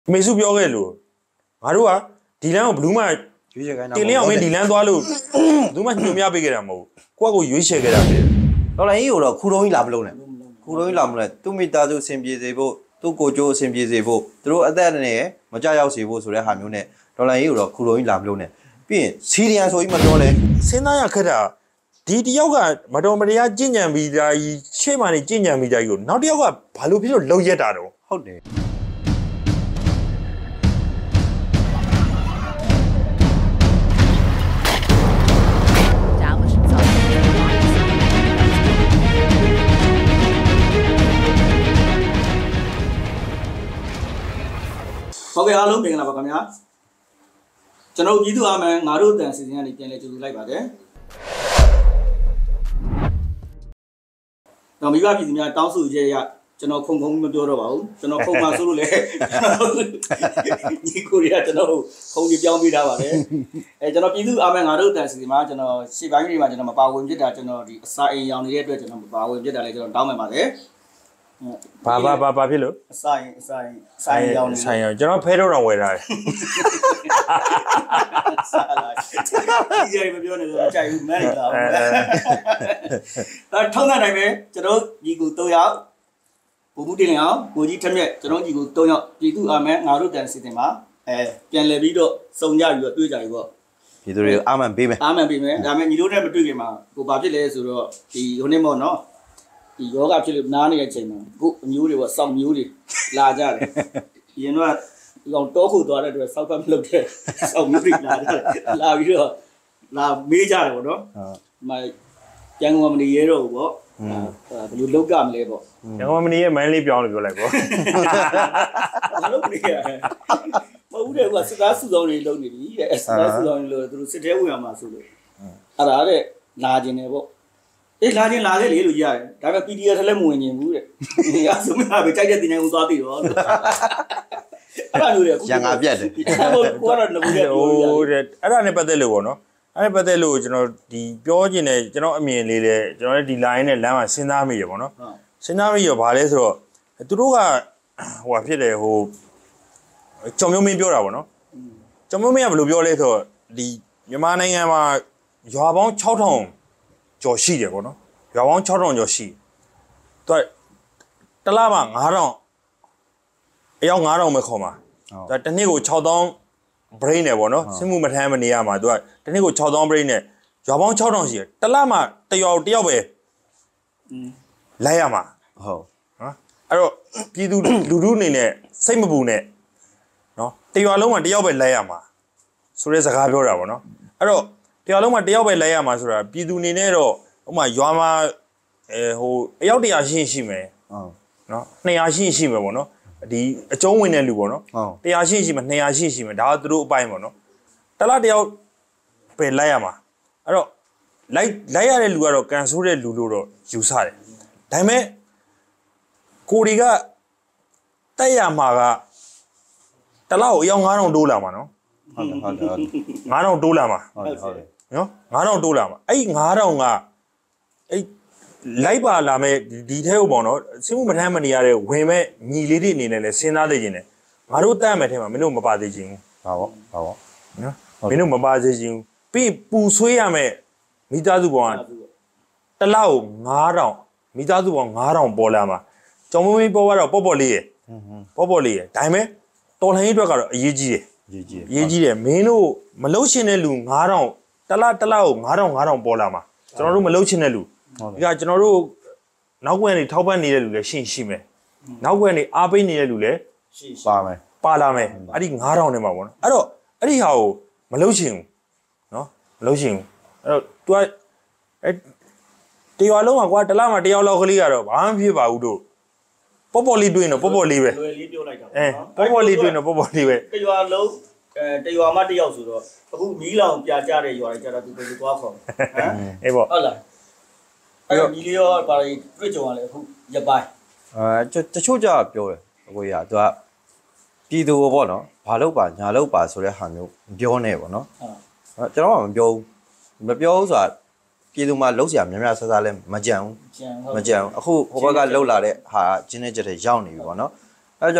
没事表开路，俺说啊，地两个不嘛，地两个地两多路，都嘛牛面背给他么？过个月些给他们。 老来有了，苦容易拿不了呢，苦容易拿不了，都没打就先别这步，都过就先别这步，都一代人呢，没加要这步出来还没有呢，老来有了，苦容易拿不了呢，别谁的所以没了呢？ 现在呀，可的，第二个，马上人家今年比的，起码的今年比的有，那第二个跑路比较老一点喽。 好的。 ဟုတ်ကဲ့အားလုံးပြင်လာပါခင်ဗျာကျွန်တော်ပြည်သူအမှန်ငါတို့တန်စီစဉ်ကနေပြန်လဲကြိုဆိုလိုက်ပါတယ်တော့မိဘပြည်သူများတောင်းဆိုချက်ရကျွန်တော်ခုံမပြောတော့ပါဘူးကျွန်တော်ခုံမှာဆိုလို့လေညီကိုရီးယားကျွန်တော်ခုံကြီးပြောင်းပေးထားပါတယ်ကျွန်တော်ပြည်သူအမှန်ငါတို့တန်စီစဉ်မှာကျွန်တော်ရှေ့ပိုင်းတွေမှာကျွန်တော်မပါဝင်ဖြစ်တာကျွန်တော်ဒီအစာအိမ်ရောင်နေတဲ့အတွက်ကျွန်တော်မပါဝင်ဖြစ်တာလည်းကျွန်တော်တောင်းပန်ပါတယ်ဘာဖြစ်လို့ဆိုင်ရောင်းဆိုင်ရောင်းကျွန်တော်ဖဲတော့ဝယ်ထားတယ်ဒီရိုင်မပြောနဲ့ဆိုတော့ကြိုက်ဘူးမန်နေလားထုံးတဲ့တိုင်းပဲကျွန်တော်ညီကို3ယောက်ဘူဘူးတင်လျအောင်ကိုကြီးထက်မြက်ကျွန်တော်ညီကို3ယောက်ပြည်သူအာမန်ငါတို့တန်စီတင်မှာပြန်လည်ပြီးတော့စုံကြပြီးတော့တွေ့ကြပြီပေါ့ပြည်သူတွေအာမန်ပေးမယ်ဒါပေမဲ့ညီတို့နဲ့မတွေ့ခင်မှာကိုဘာဖြစ်လဲဆိုတော့ဒီဟိုနေ့မို့နော်ဒီယောဂဖြစ်လို့နားနေတဲ့အချိန်မှာခုအမျိုးတွေပေါ့စောင့်မျိုးတွေလာကြတယ်ရင်တော့ဒီကောင်တောခုသွားတဲ့အတွက်စောက်ဖက်မလုပ်တဲ့စောင့်မျိုးတွေလာကြတယ်လာပြီးတော့လာမေးကြတယ်ပေါ့နော်ဟုတ်မကျန်ကုန်မနေရဲတော့ဘူးပေါ့ဘယ်လိုလောက်ကမလဲပေါ့ကျန်ကုန်မနေရဲမန်းလေးပြောင်းလို့ပြောလိုက်ပေါ့ဘာလို့နေရမဟုတ်တယ်ကွာစစ်သားစုဆောင်တွေလုပ်နေပြီတဲ့စစ်သားစုဆောင်တွေလို့သူတို့စစ်တဲဝင်ရမှာဆိုလို့အဲ့ဒါတဲ့လာခြင်းတယ်ပေါ့လာခြင်းလာခဲ့လေလို့ရတယ်ဒါပေမဲ့ PDF ထက်လည်းမဝင်ခြင်းဘူးတဲ့ဒီအဆိုမှပဲကြိုက်တဲ့တင်တိုင်းကိုသွားသိတော့အဲ့ဒါမျိုးတွေရန်ငါပြတ်တယ်ကိုကတော့ငဘူးတဲ့ဟိုတဲ့အဲ့ဒါနဲ့ပတ်သက်လို့ပေါ့နော်အဲ့ဒါပတ်သက်လို့ကျွန်တော်ဒီပြောခြင်းနဲ့ကျွန်တော်အမြင်လေးလေကျွန်တော်လည်းဒီ line နဲ့လမ်းမှာစဉ်းစားမိရပေါ့နော်စဉ်းစားမိရဘာလဲဆိုတော့သူတို့ကဟိုဖြစ်တယ်ဟိုကြောင်မျိုးမင်းပြောတာပေါ့နော်ကြောင်မျိုးမင်းကဘယ်လိုပြောလဲဆိုတော့ဒီမြန်မာနိုင်ငံမှာရွာပေါင်း6000ကျော်ရှိတယ်ပေါ့နော်ရွာပေါင်း6000ကျော်ရှိသူကတလမှာ9000အယောက်9000ပဲခေါ်မှာသူကတစ်နှစ်ကို6000 brain နဲ့ပေါ့နော်စစ်မှုမထမ်းမနေရမှာသူကတစ်နှစ်ကို6000 brain နဲ့ရွာပေါင်း6000ရှိတယ်တလမှာတယောက်ပဲလိုက်ရမှာဟုတ်နော်အဲ့တော့ပြည်သူလူထုအနေနဲ့စိတ်မပူနဲ့နော်တရွာလုံးမှာတယောက်ပဲလိုက်ရမှာဆိုတဲ့စကားပြောတာပေါ့နော်အဲ့တော့တရွာလုံးမှာတယောက်ပဲလိုက်ရမှာဆိုတာပြည်သူအနေနဲ့တော့ဥမာရွာမှာဟိုအယောက်100ရှိမယ်ဟုတ်နော်200ရှိမယ်ပေါ့နော်ဒီအကျုံးဝင်တဲ့လူပေါ့နော်100ရှိမယ်200ရှိမယ်ဒါကသူတို့အပိုင်းပေါ့နော်တလားတယောက်ပဲလိုက်ရမှာအဲ့တော့လိုက်ရတဲ့လူကတော့ကန်ဆိုးတဲ့လူလို့တော့ယူဆတယ်ဒါပေမဲ့ကိုဒီကတက်ရမှာကတလားကိုအယောက်9000တိုးလာမှာနော်ဟုတ်တယ် 9000တိုးလာမှာဟုတ်တယ်နော်9000တိုးလာမှာအဲ့9000ကအဲ့လိုက်ပါလာမဲ့ဒီထဲကိုပေါ့နော်စစ်မှုမထမ်းမနေရတဲ့ဝင်မဲ့ညီလေးတွေအနေနဲ့လည်းစဉ်းစားသိခြင်းနဲ့ငါတို့တတ်မဲ့ထဲမှာမင်းတို့မပါသေးခြင်းဘူးဟုတ်နော်မင်းတို့မပါသေးခြင်းဘူးပြီးပူဆွေးရမဲ့မိသားစုပေါင်းတလောက်9000မိသားစုပေါင်း9000ပေါ်လာမှာကြောင်မင်းပေါ်တော့ပေါ့လေးရယ်ဒါပေမဲ့တော်လှန်ရေးအတွက်ကတော့အရေးကြီးတယ်အရေးကြီးတယ်မင်းတို့မလှုပ်ရှင်တဲ့လူ9000တလောက်ကို9000ပေါ်လာမှာကျွန်တော်တို့မလှုပ်ရှင်တဲ့လူဒီကကျွန်တော်တို့နောက်ကွယ်နေထောက်ပံ့နေတဲ့လူလည်းရှိမယ်နောက်ကွယ်နေအားပေးနေတဲ့လူလည်းပါလာမယ်အဲ့ဒီ9000နဲ့မှာပေါ့နော်အဲ့တော့အဲ့ဒီဟာကိုမလှုပ်ရှင်ဘူးနော်မလှုပ်ရှင်ဘူးအဲ့တော့ तू ကအဲ့တရွာလုံးမှာကွာတလားမှာတယောက်လောက်ကလေးကတော့ဘာမှဖြစ်ပါဘူးတို့ပေါ့လေးတွေ့ရင်တော့ပေါ့လေးပဲလွယ်လေးပြောလိုက်တာပေါ့လေးတွေ့ရင်တော့ပေါ့လေးပဲတရွာလုံးတရွာမှတယောက်ဆိုတော့အခုမီးလောင်ပြကြတဲ့ရွာတွေကြတော့သူတို့သွားခေါ်ဟမ်အေးပေါ့ဟုတ်လားအဲ့တော့ဒီလေးရောပါရီတွေ့ကြုံရလဲအခုရပိုင်းတချို့ကြပြောတယ်အကိုကြီးကသူကပြည်သူပေါ့နော်ဘာလို့ပါညာလို့ပါဆိုတဲ့ဟာမျိုးပြောနေပေါ့နော်ကျွန်တော်ကမပြောဘူးဆိုတာပြည်သူမှာလှုပ်ရှားများများဆဆလဲမကြံဘူးအခုဟိုဘက်ကလှုပ်လာတဲ့ဟာကျင်းနေချက်တွေရောက်နေပြီပေါ့နော်အဲ့တော့ဒီ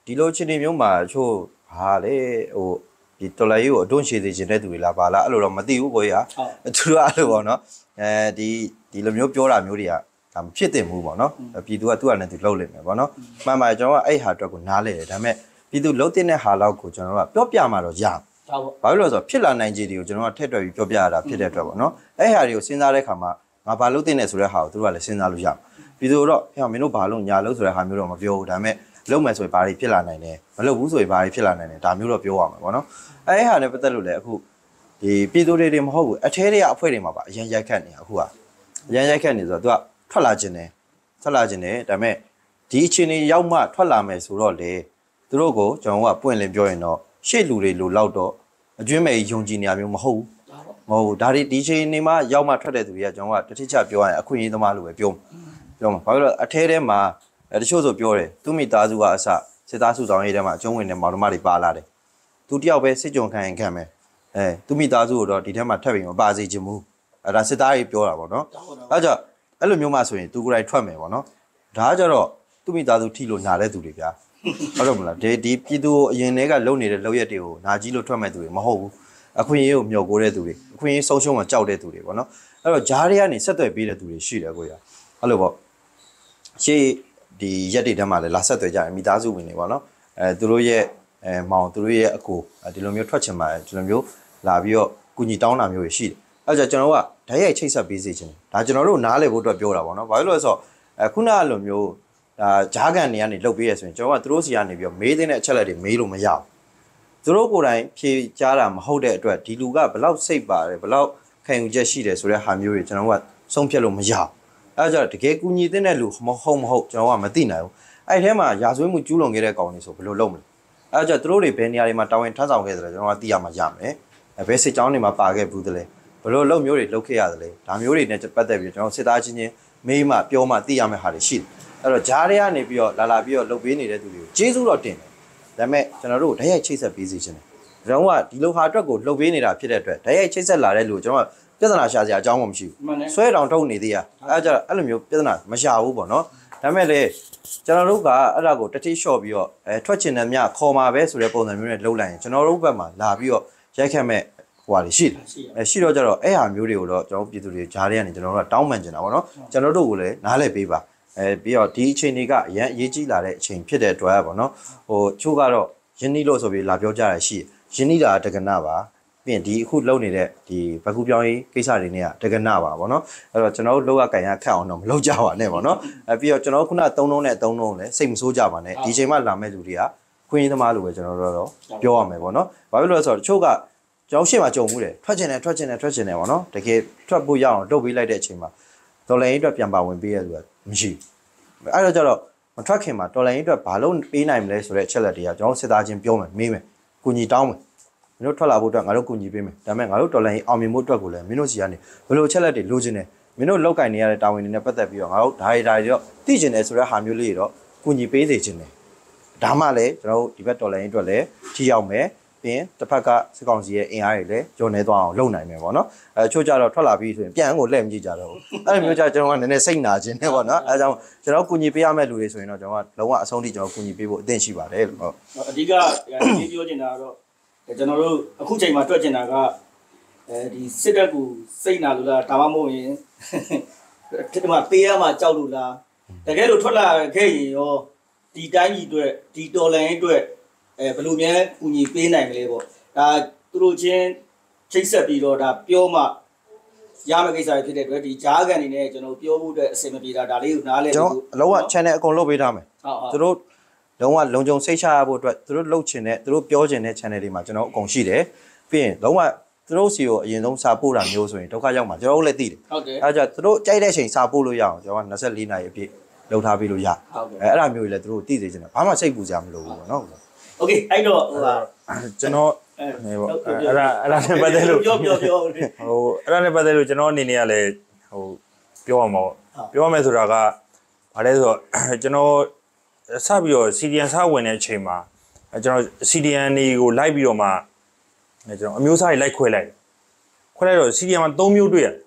ဒီလိုချင်းနေမျိုးမှာချို့ဟာလေဟိုဒီတော်လိုက်ကိုအတွန်းရှည်စေခြင်းတဲ့သူတွေလားပါလားအဲ့လိုတော့မသိဘူးကိုကြီးကသူတို့အဲ့လိုပေါ့နော်ဒီလိုမျိုးပြောတာမျိုးတွေကဒါမဖြစ်သင့်ဘူးပေါ့နော်ပြည်သူကသူ့အနေနဲ့သူလှုပ်လိမ့်မယ်ပေါ့နော်မှန်ပါတယ်ကျွန်တော်ကအဲ့ဟာအတွက်ကိုနားလဲတယ်ဒါပေမဲ့ပြည်သူလှုပ်တဲ့ဟာလောက်ကိုကျွန်တော်ကပြောပြမှာတော့ရဘာလို့လဲဆိုတော့ဖြစ်လာနိုင်ခြေတွေကိုကျွန်တော်ကထည့်တွက်ပြီးပြောပြရတာဖြစ်တဲ့အတွက်ပေါ့နော်အဲ့ဟာတွေကိုစဉ်းစားတဲ့အခါမှာငါဘာလုပ်တဲ့နဲ့ဆိုတဲ့ဟာကိုသူတို့ကလည်းစဉ်းစားလို့ရပြည်သူတော့ဟဲ့မင်းတို့ဘာလို့ညာလို့ဆိုတဲ့ဟာမျိုးတော့မပြောဘူးဒါပေမဲ့လုပ်မယ်ဆိုရင်ဘာတွေဖြစ်လာနိုင်လဲမလုပ်ဘူးဆိုရင်ဘာတွေဖြစ်လာနိုင်လဲဒါမျိုးတော့ပြောရမှာပေါ့နော်အဲ့ဟာနဲ့ပတ်သက်လို့လည်းအခုဒီပြည်သူတွေမဟုတ်ဘူးအထဲတွေကအဖွဲတွေမှာပါအရင်ရိုက်ခတ်နေတာအခုကအရင်ရိုက်ခတ်နေဆိုတော့သူကထွက်လာခြင်းတယ်ဒါပေမဲ့ဒီအချိန်ကြီးရောက်မှထွက်လာမယ်ဆိုတော့လေသူတို့ကိုကျွန်တော်ကပွင့်လင်းပြောရင်တော့ရှေ့လူတွေလိုလောက်တော့အကျွမ်းမဲ့ယုံကြည်နေရမျိုးမဟုတ်ဘူးဒါတွေဒီချိန်နေမှရောက်မှထွက်တဲ့သူတွေကကျွန်တော်ကတတိချပြောရရင်အခွင့်အရေးသမားလိုပဲပြောမှာဘာလို့လဲအထဲထဲမှာတချို့ဆိုပြောတယ်သူမိသားစုကအစစစ်သားစုဆောင်ရေးထဲမှာအကျုံးဝင်တဲ့မောင်နှမတွေပါလာတယ်သူတယောက်ပဲစစ်ကြုံခံရင်ခံမယ်သူမိသားစုကိုတော့ဒီထဲမှာထပ်ပြီးမပါစေချင်ဘူးဒါစစ်သားတွေပြောတာပေါ့နော်အဲကြောင့်အဲ့လိုမျိုးမှဆိုရင်သူကိုယ်တိုင်ထွက်မယ်ပေါ့နော်ဒါကကြတော့သူမိသားစုထိလို့နာတဲ့သူတွေဗျာဟုတ်တော့မလားဒီပြည်သူအရင်တည်းကလုံနေတဲ့လုံရက်တွေကိုနာကြီးလို့ထွက်မဲ့သူတွေမဟုတ်ဘူးအခွင့်အရေးကိုမျှော်ကိုတဲ့သူတွေအခွင့်အရေးဆုံးရှုံးမှကြောက်တဲ့သူတွေပေါ့နော်အဲ့တော့ဂျားတွေကနေဆက်သွယ်ပေးတဲ့သူတွေရှိတယ်ကိုရအဲ့လိုပေါ့ရှေ့ဒီရက်တွေတည်းမှာလည်းလာဆက်သွယ်ကြတယ်မိသားစုဝင်တွေပေါ့နော်သူတို့ရဲ့မောင်သူတို့ရဲ့အကိုဒီလိုမျိုးထွက်ချင်ပါတယ်ဒီလိုမျိုးလာပြီးတော့ကုညီတောင်းတာမျိုးတွေရှိတယ်အဲ့ကြောင့်ကျွန်တော်ကဓာတ်ရိုက်ချိတ်ဆက်ပေးစေချင်တယ်ဒါကျွန်တော်တို့နားလည်ဖို့အတွက်ပြောတာပေါ့နော်ဘာလို့လဲဆိုတော့ခုနကလိုမျိုးဒါဂျားကန်တွေကနေလုတ်ပေးရဆိုရင်ကျွန်တော်ကသူတို့စီကနေပြီးတော့မေးတဲ့အချက်လက်တွေမေးလို့မရဘူးသူတို့ကိုယ်တိုင်ဖြေကြားတာမဟုတ်တဲ့အတွက်ဒီလူကဘလောက်စိတ်ပါတယ်ဘလောက်ခံယူချက်ရှိတယ်ဆိုတဲ့ဟာမျိုးတွေကျွန်တော်ကဆုံးဖြတ်လို့မရဘူးအဲကြောင့်တကယ်ကူညီတဲ့လူမဟုတ်ကျွန်တော်ကမသိနိုင်ဘူးအဲ့ထဲမှာရာဇဝတ်မှုကျူးလွန်ခဲ့တဲ့ကောင်တွေဆိုဘယ်လိုလုပ်မလဲအဲကြောင့်သူတို့တွေဘယ်နေရာတွေမှာတာဝန်ထမ်းဆောင်ခဲ့တယ်လဲကျွန်တော်ကသိရမှာရမယ်ဘယ်စစ်ကြောင်းတွေမှာပါခဲ့ဘူးတလဲဘယ်လိုလုပ်မျိုးတွေလုပ်ခဲ့ရတယ်လဲဒါမျိုးတွေနဲ့ပတ်သက်ပြီးကျွန်တော်စစ်သားချင်းမေးမှပြောမှသိရမယ့်ဟာတွေရှိတယ်အဲ့တော့ဂျားတွေကနေပြီးတော့လာပြီးတော့လုပ်ပေးနေတဲ့သူတွေကိုကျေးဇူးတော့တင်တယ်ဒါပေမဲ့ကျွန်တော်တို့ဓာတ်ရိုက်ချိတ်ဆက်ပေးစီခြင်းတယ်ကျွန်တော်ကဒီလိုဟာအတွက်ကိုလုပ်ပေးနေတာဖြစ်တဲ့အတွက်ဓာတ်ရိုက်ချိတ်ဆက်လာတဲ့လူကျွန်တော်ကပြဿနာရှာစရာအကြောင်းမှမရှိဘူးဆွဲတောင်ထုတ်နေသေးရအဲ့ကြတော့အဲ့လိုမျိုးပြဿနာမရှာဘူးပေါ့နော်ဒါပေမဲ့လေကျွန်တော်တို့ကအဲ့ဒါကိုတတိလျှော့ပြီးတော့ထွက်ချင်တဲ့မြခေါ်มาပဲဆိုတဲ့ပုံစံမျိုးနဲ့လှုပ်လိုက်ရင်ကျွန်တော်တို့ဘက်မှာလာပြီးတော့ရိုက်ခတ်မဲ့ဟိုဟာတွေရှိတယ်ရှိတော့ကြတော့အဲ့ဟာမျိုးတွေကိုတော့ကျွန်တော်ပြည်သူတွေဂျားတွေကနေကျွန်တော်တို့ကတောင်းပန်နေတာပေါ့နော်ကျွန်တော်တို့ကိုလည်းနားလည်ပေးပါပြီးတော့ဒီအချိန်တွေကအရန်အရေးကြီးလာတဲ့အချိန်ဖြစ်တဲ့အတွက်ပေါ့နော်ဟိုချို့ကတော့ယင်းနီလို့ဆိုပြီးလာပြောကြရရှိယင်းနီတာတက္ကနာပါပြီးရင်ဒီအခုလုပ်နေတဲ့ဒီဘကူပြောင်းရေးကိစ္စတွေနဲ့တက္ကနာပါပေါ့နော်အဲ့တော့ကျွန်တော်တို့လောက်ကကန်ရခက်အောင်တော့မလုပ်ကြပါနဲ့ပေါ့နော်ပြီးတော့ကျွန်တော်ခုနသုံးလုံးနဲ့သုံးလုံးလည်းစိတ်မဆိုးကြပါနဲ့ဒီချိန်မှလာမဲ့လူတွေကခွင့်ရင်းသမားလိုပဲကျွန်တော်တို့တော့ပြောရမယ်ပေါ့နော်ဘာဖြစ်လို့လဲဆိုတော့တချို့ကကျွန်တော်ရှေ့မှာကြုံမှုတယ်ထွက်ချင်တယ်ပေါ့နော်တကယ်ထွက်ဖို့ရအောင်လုပ်ပေးလိုက်တဲ့အချိန်မှာဒေါ်လာရင်းအတွက်ပြန်ပါဝင်ပေးရသူကမရှိဘူးအဲ့တော့ကျတော့မထွက်ခင်မှာဒေါ်လာရင်းအတွက်ဘာလို့ပေးနိုင်မလဲဆိုတဲ့အချက်လက်တွေကကျွန်တော်စစ်သားချင်းပြောမယ်မေးမယ်ကုညီတောင်းမယ်မင်းတို့ထွက်လာဖို့အတွက်ငါတို့ကုညီပေးမယ်ဒါပေမဲ့ငါတို့ဒေါ်လာရင်းအောင်မြင်မှုအတွက်ကိုလည်းမင်းတို့စီကနေဘယ်လိုအချက်လက်တွေလိုချင်တယ်မင်းတို့လောက်ကင်နေရတဲ့တာဝန်တွေနဲ့ပတ်သက်ပြီးတော့ငါတို့ဒါတွေတော့သိချင်တယ်ဆိုတဲ့ဟာမျိုးလေးတွေတော့ကုညီပေးစေချင်တယ်ဒါမှလည်းကျွန်တော်တို့ဒီဘက်ဒေါ်လာရင်းအတွက်လည်းထိရောက်မယ်ပြီးရင်တစ်ဖက်ကစစ်ကောင်စီရဲ့အင်အားတွေလည်းကျော်နေသွားအောင်လုပ်နိုင်မယ်ပေါ့နော်ချို့ကြတော့ထွက်လာပြီးဆိုရင်ပြန်ကိုလှည့်မကြည့်ကြတော့ဘူးအဲ့လိုမျိုးကြကျွန်တော်ကနည်းနည်းစိတ်နာခြင်းနဲ့ပေါ့နော်အဲဒါကြောင့်ကျွန်တော်ကူညီပေးရမယ့်လူတွေဆိုရင်တော့ကျွန်တော်ကလုံးဝအဆုံးထိကျွန်တော်ကူညီပေးဖို့အသင့်ရှိပါတယ်လို့ဟုတ်အဓိကဒီပြောချင်တာကတော့ကျွန်တော်တို့အခုချိန်မှာတွက်ချင်တာကဒီစစ်တပ်ကိုစိတ်နာလို့လားဒါမှမဟုတ်ရင်ဒီမှာပေးရမှာကြောက်လို့လားတကယ်လို့ထွက်လာခဲ့ရင်ရောဒီတိုင်းကြီးအတွက်ဒီတော်လိုင်းအတွက်ဘယ်လိုများကူညီပေးနိုင်မလဲပေါ့ဒါသူတို့ချင်းချိတ်ဆက်ပြီးတော့ဒါပြောမှရမယ့်ကိစ္စတွေဖြစ်တဲ့အတွက်ဒီဂျားကန်နေနဲ့ကျွန်တော်ပြောဖို့အတွက်အဆင်မပြေတာဒါလေးကိုနားလဲကျွန်တော်လုံးဝ channel အကုန်လုပ်ပေးထားမယ်သူတို့လုံးဝလုံခြုံစိတ်ချရဖို့အတွက်သူတို့လှုပ်ချင်တဲ့သူတို့ပြောချင်တဲ့ channel တွေမှာကျွန်တော်အကုန်ရှိတယ်ပြီးရင်လုံးဝသူတို့စီကိုအရင်ဆုံးစာပို့တာမျိုးဆိုရင်ဒုက္ခရောက်မှာကျွန်တော်တို့လည်းသိတယ်ဟုတ်တယ်အဲဒါကြောင့်သူတို့ကြိုက်တဲ့အချိန်စာပို့လို့ရအောင်ကျွန်တော်က24နာရီအပြည့်လုပ်ထားပေးလို့ရအဲ့ဒါမျိုးတွေလည်းသူတို့သိစေချင်တယ်ဘာမှစိတ်ပူစရာမလိုဘူးပေါ့နော်โอเคအဲ့တော့ဟိုဟာကျွန်တော်နေပေါ့အဲ့ဒါနဲ့ပတ်သက်လို့ပြောဟိုအဲ့ဒါနဲ့ပတ်သက်လို့ကျွန်တော်အနေနဲ့ကလည်းဟိုပြောရမှာပြောရမယ်ဆိုတာကဘာလဲဆိုတော့ကျွန်တော်စပြီးတော့ CDN စဝင်တဲ့အချိန်မှာကျွန်တော် CDN တွေကိုလိုက်ပြီးတော့မှကျွန်တော်အမျိုးအစားတွေလိုက်ခွဲလိုက်တော့ CDN မှာ3မျိုးတွေ့ရ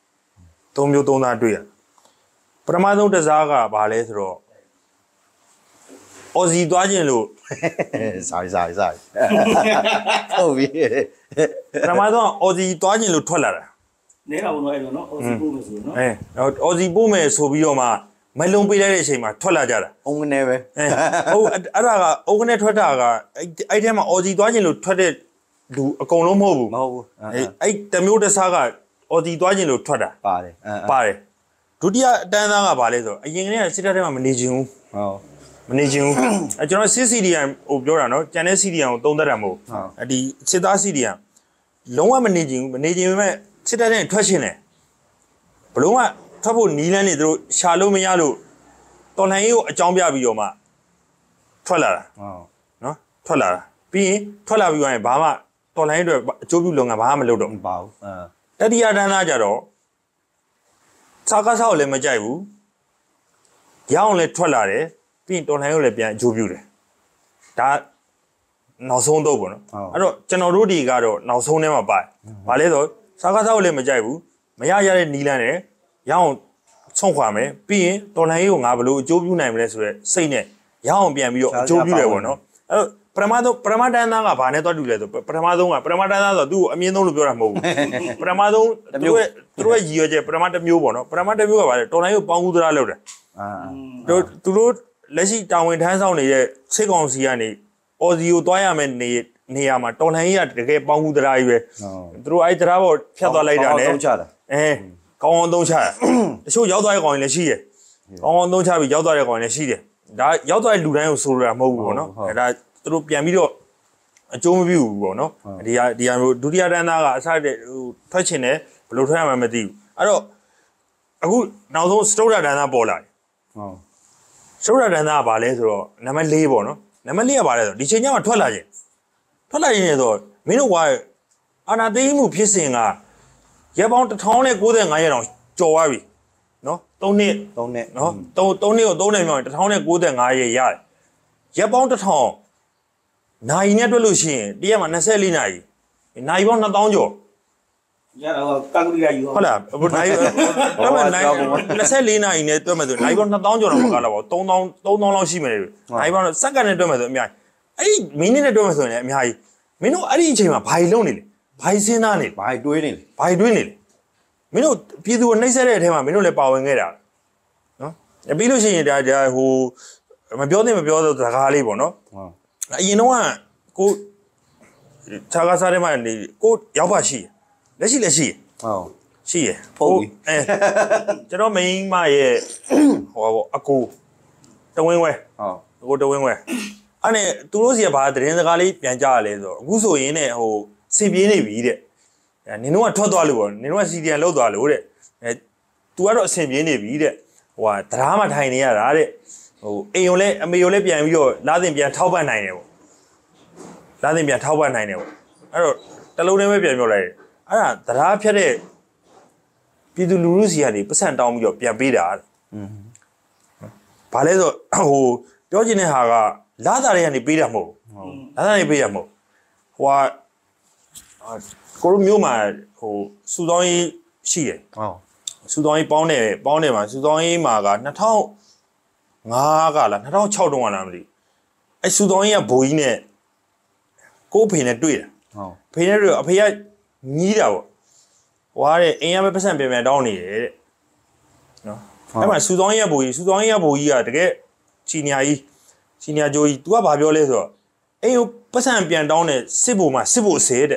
3မျိုး3သားတွေ့ရပထမဆုံးတစ်စားကဘာလဲဆိုတော့အော်စီသွားခြင်းလို့ sorryဟုတ်ပြီပထမဆုံးအော်စီသွားခြင်းလို့ထွက်လာတာနဲတာဘုံတော့အဲ့လိုနော်အော်စီပို့မယ်ဆိုနော်အော်စီပို့မယ်ဆိုပြီးတော့မှမလုံးပေးလိုက်တဲ့အချိန်မှာထွက်လာကြတာအုံကနေပဲဟုတ်အဲ့ဒါကအုံကနေထွက်တာကအဲ့ထဲမှာအော်စီသွားခြင်းလို့ထွက်တဲ့လူအကုန်လုံးမဟုတ်ဘူးမဟုတ်ဘူးအဲ့တမျိုးတစားကအော်စီသွားခြင်းလို့ထွက်တာပါတယ်ဒုတိယအတန်းသားကဘာလဲဆိုအရင်ကတည်းကစစ်တပ်ထဲမှာမနေချင်ဘူးဟုတ်မနေချင်ဘူးအဲကျွန်တော်စစ်စီဒီယန်ဟိုပြောတာနော်ကျန်တဲ့စီဒီယန်ကိုသုံးသပ်တာမဟုတ်ဒီစစ်သားစီဒီယန်လုံးဝမနေချင်ဘူးမနေချင်ပေမဲ့စစ်တပ်ထဲထွက်ရှင်တယ်ဘလုံးကထွက်ဖို့နီးလန်းနေသူတို့ရှာလို့မရလို့တော်လှန်ရေးကိုအကြောင်းပြပြီးတော့မှထွက်လာတာဟုတ်နော်ထွက်လာတာပြီးရင်ထွက်လာပြီးတော့ဘာမှတော်လှန်ရေးအတွက်အကျိုးပြုလုပ်ငန်းဘာမှမလုပ်တော့မပါဘူးတတိယတန်းသားကြတော့စာကားဆောက်လည်းမကြိုက်ဘူးရအောင်လည်းထွက်လာတယ်ပြီးရင်တော်လှန်ရေးကိုလည်းပြန်အကျိုးပြုတယ်ဒါနောက်ဆုံးတော့ပေါ့နော်အဲ့တော့ကျွန်တော်တို့ဒီကတော့နောက်ဆုံးထဲမှာပါတယ်ဘာလဲဆိုစာကားဆောက်လည်းမကြိုက်ဘူးမရရတဲ့နီးလန်းတယ်ရအောင်ဆုံးခွာမယ်ပြီးရင်တော်လှန်ရေးကိုငါဘယ်လိုအကျိုးပြုနိုင်မလဲဆိုတော့စိတ်နဲ့ရအောင်ပြန်ပြီးတော့အကျိုးပြုတယ်ပေါ့နော်အဲ့တော့ပထမတန်းသားကဘာနဲ့တွားတူလဲဆိုပထမဆုံးကပထမတန်းသားဆိုသူ့ကိုအမြင့်ဆုံးလို့ပြောတာမဟုတ်ဘူးပထမဆုံးသူတို့ရဲ့ရည်ရွယ်ချက်ပထမတစ်မျိုးပေါ့နော်ပထမတစ်မျိုးကဘာလဲတော်လိုင်းကိုပေါင်းကူးသလားလုပ်တယ်သူတို့လက်ရှိတာဝန်ထမ်းဆောင်နေတဲ့စစ်ကောင်စီကနေအော်စီကိုတွားရမယ်နေရာမှာတော်လိုင်းကြီးကတကယ်ပေါင်းကူးသလားကြီးပဲသူတို့အဲ့တရားပေါ်ဖြတ်သွားလိုက်တာနဲ့ကောင်းအောင်သုံးချတာတချို့ရောက်သွားတဲ့ကောင်တွေလည်းရှိတယ်ကောင်းအောင်သုံးချပြီးရောက်သွားတဲ့ကောင်တွေလည်းရှိတယ်ဒါရောက်သွားတဲ့လူတိုင်းကိုဆိုလိုတာမဟုတ်ဘူးပေါ့နော်အဲ့ဒါသူတို့ပြန်ပြီးတော့အကျိုးမပြုဘူးပေါ့နော်ဒီဟာမျိုးဒုတိယတန်းသားကအစတဲ့ဟိုထွက်ချင်တယ်ဘယ်လိုထွက်ရမှမသိဘူးအဲ့တော့အခုနောက်ဆုံးစတုဒ္ဒတန်းသားပေါ်လာတယ်ဟုတ်စတုဒ္ဒတန်းသားကဘာလဲဆိုတော့နံပါတ်4ပေါ့နော်နံပါတ်4ကဘာလဲဆိုဒီချိန်ကျမှထွက်လာရင်ဆိုမင်းတို့ကအာနာသိမှုဖြစ်စဉ်ကရက်ပေါင်း1095ရက်တောင်ကျော်သွားပြီနော်3နှစ်နော်3နှစ်ကို3နှစ်မြောက်1095ရက်ရတယ်ရက်ပေါင်း1000နိုင်နဲ့တွက်လို့ရှိရင်တရက်မှာ24နာရီနိုင်ပေါင်း2000ကျော်ရတော့ကကူရီယူဟုတ်လားနိုင်24နာရီနဲ့တွက်မယ်ဆိုနိုင်ပေါင်း2000ကျော်တော့မကလာပါဘူး3000လောက်ရှိမယ်နိုင်ပေါင်းစက္ကန့်နဲ့တွက်မယ်ဆိုအများကြီးအဲ့ဒီမိနစ်နဲ့တွက်မယ်ဆိုရင်လည်းအများကြီးမင်းတို့အဲ့ဒီအချိန်မှာဘာကြီးလုံးနေလဲဘာကြီးစဉ်းစားနေလဲဘာကြီးတွေးနေလဲမင်းတို့ပြည်သူကိုနှိပ်စက်တဲ့အထဲမှာမင်းတို့လည်းပါဝင်ခဲ့တာနော်ပြီးလို့ရှိရင်ဒါဟိုမပြောသင့်မပြောသောစကားလေးပေါ့နော်အရင်တော့ကိုခြားကားစားထဲမှာနေကိုရောက်ပါရှိလက်ရှိဟုတ်ရှိရဟုတ်ပြီကျွန်တော်မိန်းမရဲ့ဟိုပေါ့အကိုတဝင်းဝဲအကိုတဝင်းဝဲအဲ့နဲ့သူတို့စီကဘာသတင်းစကားလေးပြန်ကြားရလဲဆိုတော့အခုဆိုရင်ねဟိုစင်ပြေးနေပြီတဲ့နင်တို့ကထွက်သွားလို့ပေါ့နင်တို့ကစီဒီအန်လောက်သွားလို့တဲ့သူကတော့အဆင်ပြေးနေပြီတဲ့ဟိုကတရားမှထိုင်နေရတာတဲ့ဟိုအိမ်ကိုလည်းအမေကိုလည်းပြန်ပြီးတော့လာတင်ပြန်ထောက်ပံ့နိုင်တယ်ပေါ့လာတင်ပြန်ထောက်ပံ့နိုင်တယ်ပေါ့အဲ့တော့တလုံးနဲ့ပဲပြန်ပြောလိုက်တယ်အဲ့ဒါတရားဖြတ်တဲ့ပြည်သူလူထုစီကနေပတ်စံတောင်းပြီးတော့ပြန်ပေးတာဘာလဲဆိုဟိုပြောချင်တဲ့ဟာကလာတာတွေကနေပေးတာမဟုတ်လာတာတွေပေးရမဟုတ်ဟိုကိုလိုမျိုးမှာဟိုစူတောင်းရေးရှိတယ်စူတောင်းရေးပေါင်းတယ်မှာစူတောင်းရေးမှာက2005ကလား2006တုန်းကလားမသိအဲစူတောင်းရေးကဘိုးကြီးနဲ့ကိုအဖေနဲ့တွေ့တာဖေနဲ့တွေ့အဖေကညီးတာပေါ့ဟွာတဲ့အိမ်ရမဲ့ပတ်စံပြန်တောင်းနေတယ်တဲ့နော်အဲ့မှာစူတောင်းရေးကဘိုးကြီးကတကယ်စီနီယာဂျိုးကြီး तू ကဘာပြောလဲဆိုတော့အိမ်ကိုပတ်စံပြန်တောင်းတဲ့စစ်ဘိုမှာစစ်ဘိုအစေတဲ့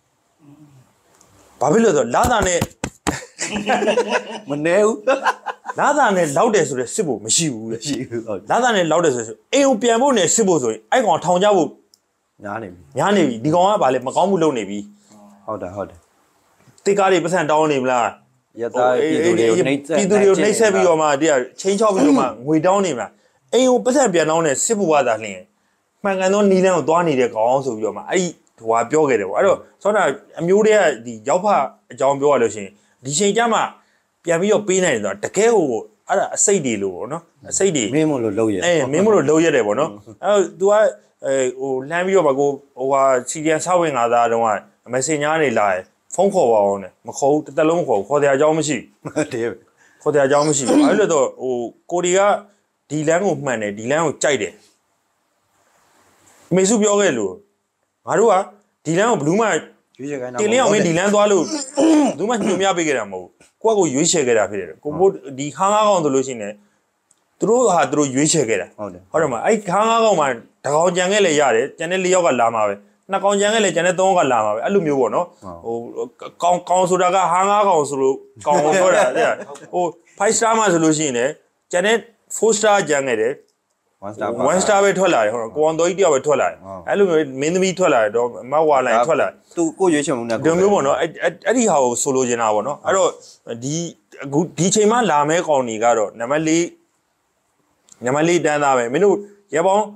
ဘာဖြစ်လို့ဆိုလာတာနဲ့မနေဘူးလာတာနဲ့လောက်တယ်ဆိုတော့စစ်ဖို့မရှိဘူးလေရှိဘူးဟုတ်လာတာနဲ့လောက်တယ်ဆိုအိမ်ကိုပြန်ဖို့နဲ့စစ်ဖို့ဆိုရင်အဲ့ကောင်ထောင်ကြဖို့ညားနေပြီဒီကောင်ကဗာလေမကောင်းမှုလုပ်နေပြီဟုတ်တယ်တိတ်ကားတွေပတ်စံတောင်းနေမလားရသားပြည်သူတွေကိုနှိပ်စက်ပြီးတော့မှတည်းချင်းချောက်ပြီးတော့မှငွေတောင်းနေမလားအိမ်ကိုပတ်စံပြန်တောင်းတဲ့စစ်ဖို့ကသာလျှင်မှန်ကန်သောနီးလန်းကိုသွားနေတဲ့ကောင်ဆိုပြီးတော့မှအဲ့ဒီဟိုပြောခဲ့တယ်ပေါ့အဲ့တော့ဆောတာအမျိုးတွေကဒီရောက်ဖအကြောင်းပြောရလို့ရှိရင်ဒီချိန်ကျမှပြန်ပြီးတော့ပေးနိုင်တယ်ဆိုတာတကယ်ဟိုအဲ့ဒါအစိတ်တွေလို့ပေါ့နော်အစိတ်တွေမင်းမလို့လှုပ်ရမင်းမလို့လှုပ်ရတယ်ပေါ့နော်အဲ့တော့ तू ကဟိုလှမ်းပြီးတော့ဗကိုဟိုဟာစီဒီယန်ဆောက်ဝင်ငါသားတုန်းကမက်ဆေ့ညာနေလာရင်ဖုန်းခေါ်ပါအောင်နဲ့မခေါ်ဘူးတစ်သက်လုံးခေါ်တဲ့အကြောင်းမရှိတယ်ခေါ်တဲ့အကြောင်းမရှိဘူးအဲ့လိုတော့ဟိုကိုဒီကဒီလမ်းကိုမှန်တယ်ဒီလမ်းကိုကြိုက်တယ်မေစုပြောခဲ့လို့ငါတို့ကဒီလမ်းကိုဘလူးမရွေးချယ်ခိုင်းတာတင်လင်းအောင်မင်းဒီလမ်းသွားလို့ဘူးမှညွှန်ပြပေးခဲ့တာမဟုတ်ကိုကကိုရွေးချယ်ခဲ့တာဖြစ်တယ်ကိုမို့ဒီခန်းကားကောင်ဆိုလို့ရှိရင်သူတို့ဟာသူတို့ရွေးချယ်ခဲ့တာဟုတ်တယ်မအဲ့ခန်းကားကောင်မှာတကောင်ကြံခဲ့လေရတယ်ကျန်တဲ့၄ယောက်ကလာမှာပဲနှစ်ကောင်ကြံခဲ့လေကျန်တဲ့၃ယောက်ကလာမှာပဲအဲ့လိုမျိုးပေါ့နော်ဟိုကောင်ဆိုတာကဟန်းကားကောင်ဆိုလို့ကောင်ကိုပြောတာဟို5 star မှာဆိုလို့ရှိရင်လည်းကျန်တဲ့4 star ကြံခဲ့တယ်1 star ပဲထွက်လာတယ်ဟုတ်ကိုအောင်တော်ကြီးတယောက်ပဲထွက်လာတယ်အဲ့လိုမျိုးမင်းသမီးထွက်လာတယ်တော့မဝါလိုင်းထွက်လာသူကိုရွေးချယ်မှုနဲ့ဒီမျိုးပေါ့နော်အဲ့ဒီဟာကိုဆိုလိုချင်တာပေါ့နော်အဲ့တော့ဒီချိန်မှလာမဲကောင်တွေကတော့နံပါတ်4တန်းသားပဲမင်းတို့ရပောင်း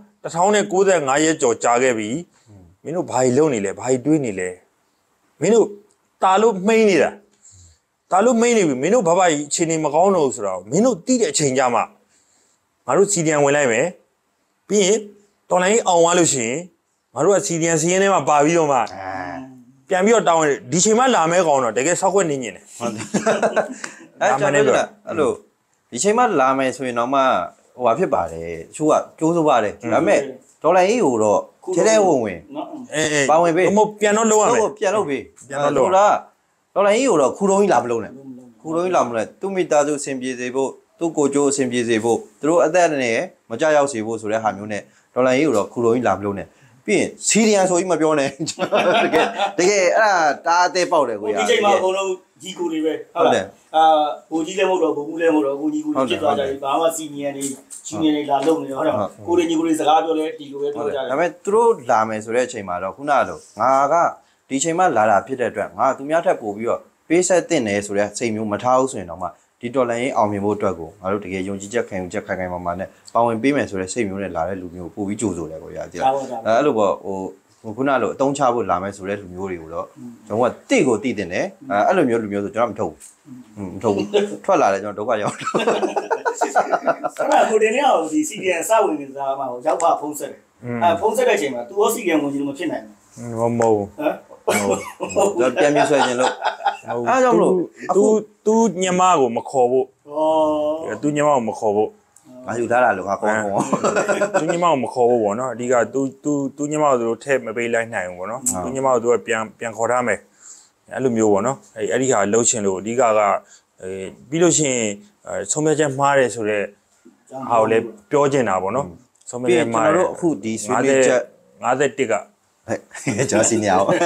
1095ရက်ကျော်ကြာခဲ့ပြီမင်းတို့ဘာကြီးလုံနေလဲဘာကြီးတွေးနေလဲမင်းတို့ตาလို့မှိန်းနေတာตาလို့မှိန်းနေပြီမင်းတို့ဘာကြီးအချိန်နေမကောင်းတော့ဆိုတော့မင်းတို့တိတဲ့အချိန်ကြမှာငါတို့စီဒီယန်ဝင်လိုက်မယ်ပြီးရင်တော်လိုင်းအောင်သွားလို့ရှိရင်ငါတို့ကစီဒီယန်စီးရင်ထဲမှာပါပြီးတော့မှပြန်ပြီးတော့တောင်းတယ်ဒီချိန်မှလာမဲကောင်တော့တကယ်ဆောက်ခွက်နေညင်တယ်ဟုတ်တယ်အဲ့ကျွန်တော်ကအဲ့လိုဒီချိန်မှလာမယ်ဆိုရင်တော့မှဟိုဟာဖြစ်ပါတယ်သူကကျိုးစိုးပါတယ်ဒါပေမဲ့ဒေါ်လာကြီးကိုတော့ထဲထဲဝင်ပါဝင်ပေးဟိုပြန်တော့လုံးရမယ်ပြန်လုပ်ပေးပြန်တော့လုံးလားဒေါ်လာကြီးကိုတော့ခူတုံးကြီးလာမလုံးနဲ့ခူတုံးကြီးလာမလို့သူ့မိသားစုအဆင်ပြေစေဖို့သူ့ကိုကျိုးအဆင်ပြေစေဖို့သူတို့အသက်နဲ့မကြောက်ရောက်စေဖို့ဆိုတဲ့ဟာမျိုးနဲ့ဒေါ်လာကြီးကိုတော့ခူတုံးကြီးလာမလုံးနဲ့ပြီးရင်စီရီယန်ဆိုကြီးမပြောနဲ့တကယ်အဲ့ဒါတားအသေးပေါက်တယ်ကိုရဒီချိန်မှာအကုန်လုံးကြီးကိုတွေပဲဟုတ်တယ်ဘိုးကြီးလည်းမဟုတ်တော့ဘိုးဘူးလည်းမဟုတ်တော့ကိုကြီးကိုဖြစ်သွားကြပြီဘာမှစီနီယန်တွေဂျူနီယန်တွေလာလုံနေတော့ဟုတ်တယ်ကိုတွေညီကိုတွေစကားပြောလဲဒီလိုပဲပြောကြတယ်ဒါပေမဲ့သူတို့လာမယ်ဆိုတဲ့အချိန်မှာတော့ခုနကလိုငါကဒီချိန်မှလာတာဖြစ်တဲ့အတွက်ငါသူများထက်ပို့ပြီးတော့ပေးဆက်တင်တယ်ဆိုတဲ့စိတ်မျိုးမထားဘူးဆိုရင်တော့မှဒီတော်လိုင်းအောင်မြင်ဖို့အတွက်ကိုငါတို့တကယ်ယုံကြည်ချက်ခံယူချက်ခိုင်မာနဲ့ပါဝင်ပေးမယ်ဆိုတဲ့စိတ်မျိုးနဲ့လာတဲ့လူမျိုးပို့ပြီးကြိုးဆိုတယ်ကိုရကြည့်အဲ့လိုပေါ့ဟိုခုနလိုအတုံးချဖို့လာမယ်ဆိုတဲ့လူမျိုးတွေကိုတော့ကျွန်တော်ကတိကိုတိတင်တယ်အဲ့လိုမျိုးလူမျိုးဆိုကျွန်တော်မထုတ်ဘူးမထုတ်ဘူးထွက်လာတယ်ကျွန်တော်ဒုက္ခရောက်တယ်အဲ့ကိုတင်နေအောင်ဒီ CDN စဝင်နေတာမှာရောက်ပါဖုံးဆက်တယ်ဖုံးဆက်တဲ့အချိန်မှာ तू ရော CDN ဝင်လို့မဖြစ်နိုင်ဘူးမဟုတ်တော့ပြန်ပြဆွဲခြင်းလို့အားကြောင့်မလို့သူညမကိုမခေါ်ဖို့သူညမကိုမခေါ်ဖို့ငါယူထားတာလို့ငါခေါ်သူညမကိုမခေါ်ဖို့ပေါ့နော်အဓိကသူညမကိုသူတို့ထည့်မပေးလိုက်နိုင်ဘူးပေါ့နော်သူညမကိုသူကပြန်ခေါ်ထားမယ်အဲ့လိုမျိုးပေါ့နော်အဲ့ဒီဟာလှုပ်ရှင်လို့အဓိကပြီးလို့ရှိရင်ဆုံးဖြတ်ချက်မှားတယ်ဆိုတော့ဟာကိုလည်းပြောချင်တာပေါ့နော်ဆုံးဖြတ်ချက်မှားတယ်ကျွန်တော်တို့အခုဒီဆွေးနွေးချက် 51ကကျွန်တော်စီနေအောင်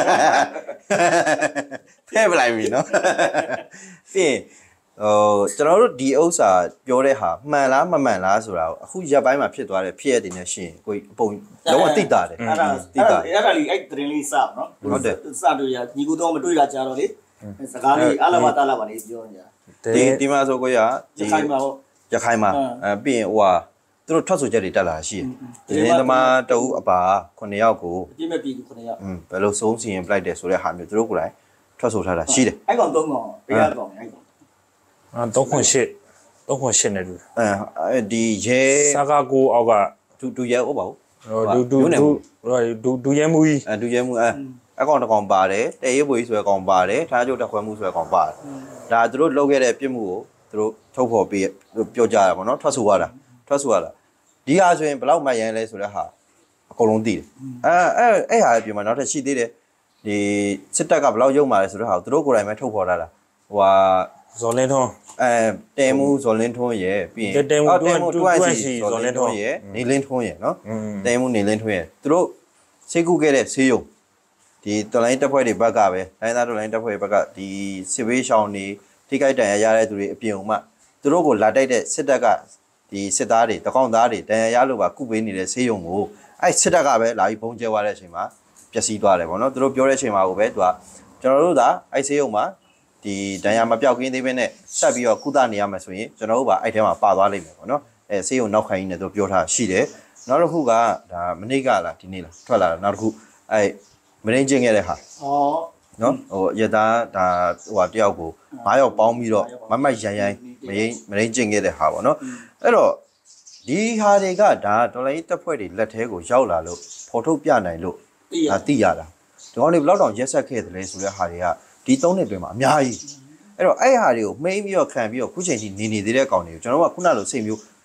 ဖဲပလိုက်ပြီနော်ပြီးကျွန်တော်တို့ဒီဥစ္စာပြောတဲ့ဟာမှန်လားမမှန်လားဆိုတာကိုအခုရက်ပိုင်းမှာဖြစ်သွားတဲ့ဖြစ်ရတဲ့နေရှင်ကိုအပုံလုံးဝတိတာတယ်အဲ့ဒါလေးအဲ့သတင်းလေးစနော်ဟုတ်တယ်စတွေ့ရညီကိုတော့မတွေ့တာကြတော့လေစကားလေးအလာမတာလာပါလေးပြောနေတာဒီမှာဆိုကိုရဒီခိုင်မှာဟုတ်ရခိုင်မှာပြီးရင်ဟိုဟာသူတို့ထွက်ဆိုချက်တွေတက်လာရှိတယ်ဒီသမားတအုပ်အပါ9ယောက်ကိုအပြည့်မဲ့ပြည်သူ9ယောက်ဘယ်လိုဆုံးစီရင်ပလိုက်တယ်ဆိုတဲ့ဟာမျိုးသူတို့ကိုယ်တိုင်ထွက်ဆိုထားတာရှိတယ်အဲ့ကောင်3ကောင်ဘယ်ရကောင်အဲ့ကောင် 3.8နဲ့တူဒီရဲစာကာကိုအောက်ကဒူရဲဟုတ်ပါဘူးဒူရဲမူကြီးဒူရဲမူအကောင်တစ်ကောင်ပါတယ်တဲ့ရဲပွေကြီးဆိုတဲ့ကောင်ပါတယ်ထားကျုပ်တက်ခွဲမှုဆိုတဲ့ကောင်ပါတယ်ဒါသူတို့လုပ်ခဲ့တဲ့ပြစ်မှုကိုသူတို့ထုတ်ဖော်ပေးပြောကြရပါတော့ထွက်ဆိုရတာဒီဟာဆိုရင်ဘယ်လောက်မှရန်လဲဆိုတဲ့ဟာအကုန်လုံးသိတယ်အဲ့ဟာပြင်မှာနောက်ထပ်ရှိသေးတယ်ဒီစစ်တပ်ကဘယ်လောက်ရုံမာလဲဆိုတဲ့ဟာသူတို့ကိုယ်တိုင်ပဲထုတ်ဖော်လာတာဟိုဟာဇော်လင်းထွန်းတဲမှုဇော်လင်းထွန်းရဲ့ပြီးရင်တဲမှုတူစီဇော်လင်းထွန်းရဲ့နေလင်းထွန်းရဲ့နော်တဲမှုနေလင်းထွန်းရဲ့သူတို့စိတ်ကူးခဲ့တဲ့ဆေးရုံဒီတော်လိုင်းတပ်ဖွဲ့တွေဘက်ကပဲတိုင်းသားတော်လိုင်းတပ်ဖွဲ့တွေဘက်ကဒီစစ်ဘေးရှောင်းတွေထိခိုက်ဒဏ်ရာရတဲ့သူတွေအပြင်ဥမှသူတို့ကိုလာတိုက်တဲ့စစ်တပ်ကဒီစစ်သားတွေတကောင်သားတွေဒဏ်ရာရလို့ပါကုပေးနေတဲ့ဆေးရုံကိုအဲ့စစ်တပ်ကပဲလာပြီးဘုံကျဲသွားတဲ့အချိန်မှာပျက်စီးသွားတယ်ပေါ့နော်သူတို့ပြောတဲ့အချိန်မှာကိုပဲသူကကျွန်တော်တို့ကအဲ့ဆေးရုံမှာဒီဒဏ်ရာမပြောက်ကင်းသေးဘဲနဲ့ဆက်ပြီးတော့ကုသနေရမယ်ဆိုရင်ကျွန်တော်တို့ကအဲ့ထဲမှာပါသွားလိမ့်မယ်ပေါ့နော်အဲ့ဆေးရုံနောက်ခိုင်းနေသူပြောထားရှိတယ်နောက်တစ်ခုကဒါမနေ့ကလားဒီနေ့လားထွက်လာတာနောက်တစ်ခုအဲ့မရင်းကျင်ခဲ့တဲ့ဟာနော်ဟိုရသားဒါဟိုတယောက်ကို9ယောက်ပေါင်းပြီးတော့မမရန်မရင်းကျင်ခဲ့တဲ့ဟာပေါ့နော်အဲ့တော့ဒီဟာတွေကဒါတော်လိုင်းတပ်ဖွဲ့တွေလက်ထဲကိုရောက်လာလို့ဖော်ထုတ်ပြနိုင်လို့ဒါသိရတာဒီကောင်တွေဘယ်တော့ရက်ဆက်ခဲ့တယ်လဲဆိုတဲ့ဟာတွေကဒီ3နှစ်တွင်မှာအများကြီးအဲ့တော့အဲ့ဟာတွေကိုမှိန်းပြီးတော့ခံပြီးတော့ခုချိန်ထိနေသေးတဲ့ကောင်တွေကိုကျွန်တော်ကခုနလိုစိတ်မျိုး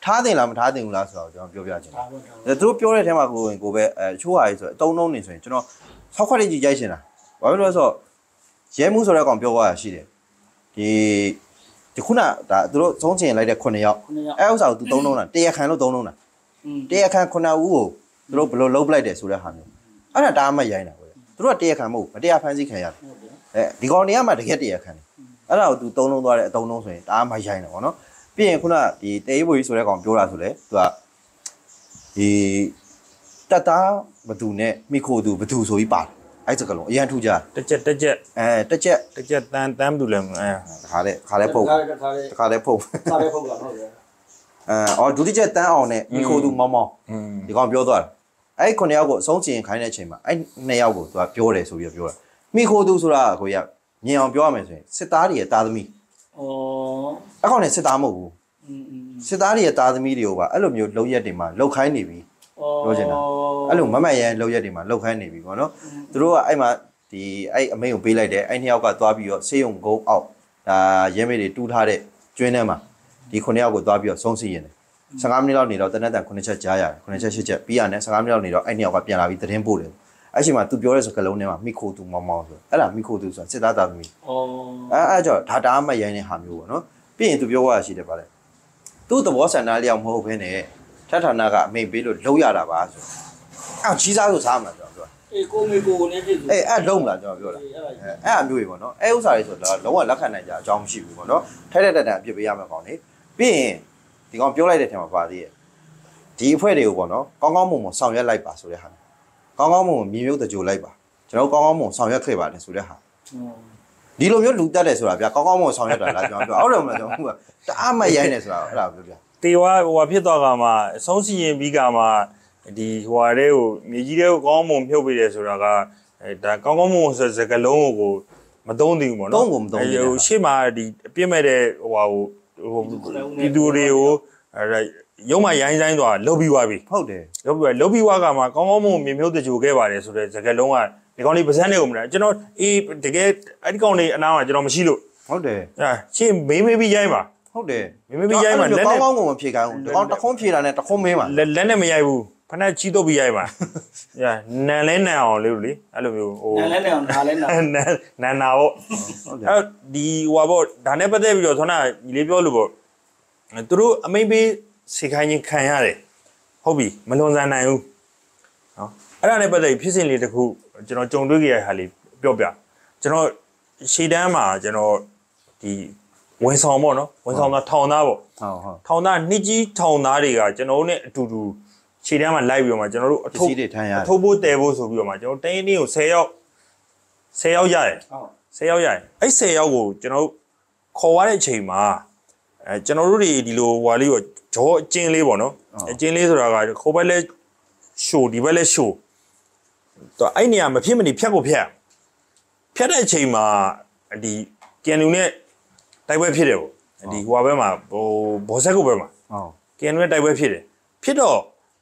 ထားတင်လားမထားတင်ဘူးလားဆိုတော့ကျွန်တော်ပြောပြချင်တယ်သူတို့ပြောတဲ့အထဲမှာကိုပဲချိုးရည်ဆိုအတုံးလုံးနေဆိုရင်ကျွန်တော်ဆောက်ခွက်လေးကြီးရိုက်ရှင်တာဘာဖြစ်လို့လဲဆိုတော့ရဲမှုဆိုတဲ့ကောင်ပြောသွားတာရှိတယ်ဒီခုနဒါသူတို့သုံးချင်လိုက်တဲ့9ယောက်အဲဥစ္စာကိုသူသုံးလုံးတာတရခံလို့သုံးလုံးတာတရခံ9ဦးကိုသူတို့ဘယ်လိုလုပ်လိုက်တယ်ဆိုတဲ့ဟာမျိုးအဲ့ဒါတားမှရိုင်းတာပဲသူတို့ကတရခံမဟုတ်မတရားဖန်ဆီးခံရတယ်ဒီကောင်တွေကမှတကယ်တရခံတယ်အဲ့ဒါကိုသူသုံးလုံးသွားတဲ့အတုံးလုံးဆိုရင်တားမှရိုင်းတယ်ပေါ့နော်ပြီးရင်ခုနဒီတေးဘွေကြီးဆိုတဲ့ကောင်ပြောတာဆိုလေသူကဒီတသားဘသူနဲ့မိခိုသူဘသူဆိုပြီးပါတယ်အဲ့စကလုံးအရန်ထူကြတက်ချက်တက်ချက်တန်းဘူးလဲခါလဲဖုတ်ခါလဲဖုတ်လာဟုတ်တယ်အော်ဒုတိယတန်းအောင်နဲ့မိခိုသူမောင်းဒီကောင်ပြောသွားတယ်အဲ့9ယောက်ကိုအဆုံးချင်ခိုင်းတဲ့အချိန်မှာအဲ့2ယောက်ကိုသူကပြောတယ်ဆိုပြီးပြောတာမိခိုသူဆိုတာကိုရမြင်အောင်ပြောရမယ်ဆိုရင်စစ်သားတွေရဲ့တာသမီအကောင်နဲ့စစ်သားမဟုတ်ဘူးစစ်သားတွေရဲ့တာသမီတွေကိုပါအဲ့လိုမျိုးလုံရက်တွေမှာလောက်ခိုင်းနေပြီပြောချင်တာအဲ့လိုမမတ်ရန်လောက်ရက်တွေမှာလောက်ခိုင်းနေပြီပေါ့နော်သူတို့ကအဲ့မှာဒီအဲ့အမိန်ကိုပေးလိုက်တယ်အဲ့2ယောက်ကသွားပြီးတော့ဆေးရုံကုန်းအောက်ဒါရဲမေးတွေတူးထားတဲ့ကျွင်းထဲမှာဒီ9ယောက်ကိုသွားပြီးတော့ဆုံးစီရင်တယ်15မိနစ်လောက်နေတော့တနက်တန်9ချက်ကြားရတယ်9ချက်10ချက်ပြီးရတယ်15မိနစ်လောက်နေတော့အဲ့2ယောက်ကပြန်လာပြီးသတင်းပို့တယ်အဲ့ချိန်မှာသူပြောတဲ့စကားလုံးထဲမှာမိခိုသူမောင်းဆိုအဲ့ဒါမိခိုသူဆိုတာစစ်သားသားသမီးအဲ့ကြောင့်ဒါတာမှရိုင်းတဲ့ဟာမျိုးပေါ့နော်ပြီးရင်သူပြောရရှိတယ်ပါလေသူ့သဘောဆန္ဒလျောက်မဟုတ်ဘဲနဲ့ထထနာကအမိန်ပေးလို့လုံးရတာပါဆိုအဲ့ချီးစားဆိုစားမှာကျွန်တော်ပြောအေးကိုမေကိုနဲ့ဖြစ်သူအဲ့လုံးမလားကျွန်တော်ပြောတာအဲ့အမျိုးကြီးပေါ့နော်အဲ့ဥစ္စာတွေဆိုတော့လုံးဝလက်ခံနိုင်ကြအကြောင်းမရှိဘူးပေါ့နော်ထိုက်တဲ့တက်တန်အပြစ်ပေးရမှာကောင်လေပြီးရင်ဒီကောင်ပြောလိုက်တဲ့ထဲမှာပါသေးရဲ့ဒီအဖွဲ့တွေကိုပေါ့နော်ကောင်းကောင်းမွန်မွန်ဆောင်ရွက်လိုက်ပါဆိုတဲ့ဟာကောင်းကောင်းမွန်မွန်မြေမြုပ်တကြိုလိုက်ပါကျွန်တော်ကောင်းကောင်းမွန်ဆောင်ရွက်ခဲ့ပါတယ်ဆိုတဲ့ဟာဒီလိုမျိုးလူတက်တယ်ဆိုတာဗျာကောင်းကောင်းမွန်ဆောင်ရွက်တာလားကျွန်တော်ပြောဟုတ်တယ်မလားကျွန်တော်ကတအားမရိုင်းနေဆိုတာအဲ့ဒါပြောပြတေဝဟိုဖြစ်သွားကမှအဆုံးစီရင်ပြီးကမှဒီဟိုဟာတွေကိုမြေကြီးတွေကိုကောင်းမွန်ဖြုတ်ပေးတယ်ဆိုတာကဒါကောင်းကောင်းမွန်ဆိုစကလုံးကိုမသုံးသင့်ဘူးပေါ့နော်ဟိုရှေ့မှာဒီအပြစ်မဲ့တဲ့ဟိုဟာဟိုပြည်သူတွေကိုရုံးမရိုင်းဆိုင်သွားလုတ်ပြီးသွားပြီဟုတ်တယ်လုတ်ပြီးသွားကမှကောင်းကောင်းမွန်မြေမြုပ်တကြိုခဲ့ပါတယ်ဆိုတဲ့စကလုံးကဒီကောင်လေးပါဇက်တွေကိုမလားကျွန်တော်အေးတကယ်အဲ့ဒီကောင်လေးအနားမှာကျွန်တော်မရှိလို့ဟုတ်တယ်ရှင်းမေးပြီးရိုင်းပါဟုတ်တယ်မေးပြီးရိုင်းပါလက်နဲ့ကောင်းကောင်းကိုမဖြေခိုင်းဘူးဒီကောင်တခုံးဖြေတာနဲ့တခုံးမင်းပါလက်နဲ့မရိုက်ဘူးဖက်နဲ့ချီတော့ပြီးရိုက်ပါနန်လဲနန်အောင်လေလေအဲ့လိုမျိုးဟိုနန်လဲနန်အောင်ဒါလဲနန်နန်နာပေါ့အဲ့ဒီဟိုပေါ့ဒါနဲ့ပတ်သက်ပြီးတော့ဆောနာညီလေးပြောလို့ပေါ့သူတို့အမိန်ပေးစေခိုင်းခြင်းခံရတယ်ဟုတ်ပြီမလွန်ဆန်နိုင်ဘူးနော်အဲ့ဒါနဲ့ပတ်သက်ပြီးဖြစ်စဉ်လေးတစ်ခုကျွန်တော်ကြုံတွေ့ခဲ့ရတဲ့ဟာလေးပြောပြကျွန်တော်ရှေ့တန်းမှာကျွန်တော်ဒီဝန်ဆောင်ပေါ့နော်ဝန်ဆောင်သားထောင်သားပေါ့ဟုတ်ထောင်သားနှစ်ကြီးထောင်သားတွေကကျွန်တော်တို့ ਨੇ အတူတူခြေတန်းမှာလိုက်ပြီးတော့မှကျွန်တော်တို့အထုပ်ဖို့တဲဖို့ဆိုပြီးတော့မှကျွန်တော်တိုင်းတင်းကို10ယောက်ရတယ်10ယောက်ရတယ်အဲ့10ယောက်ကိုကျွန်တော်ခေါ်ရတဲ့အချိန်မှာကျွန်တော်တို့တွေဒီလိုဟွာလေးကိုဂျောအကျင်းလေးပေါ့နော်အကျင်းလေးဆိုတာကခိုးဘက်လဲရှိုးဒီဘက်လဲရှိုးတော့အဲ့နေရာမဖြစ်မနေဖြတ်တဲ့အချိန်မှာဒီကန်လူနဲ့တိုက်ပွဲဖြစ်တယ်ပေါ့ဒီဟွာဘက်မှာဟိုဘောဆက်ကုတ်ဘက်မှာကန်လူနဲ့တိုက်ပွဲဖြစ်တော့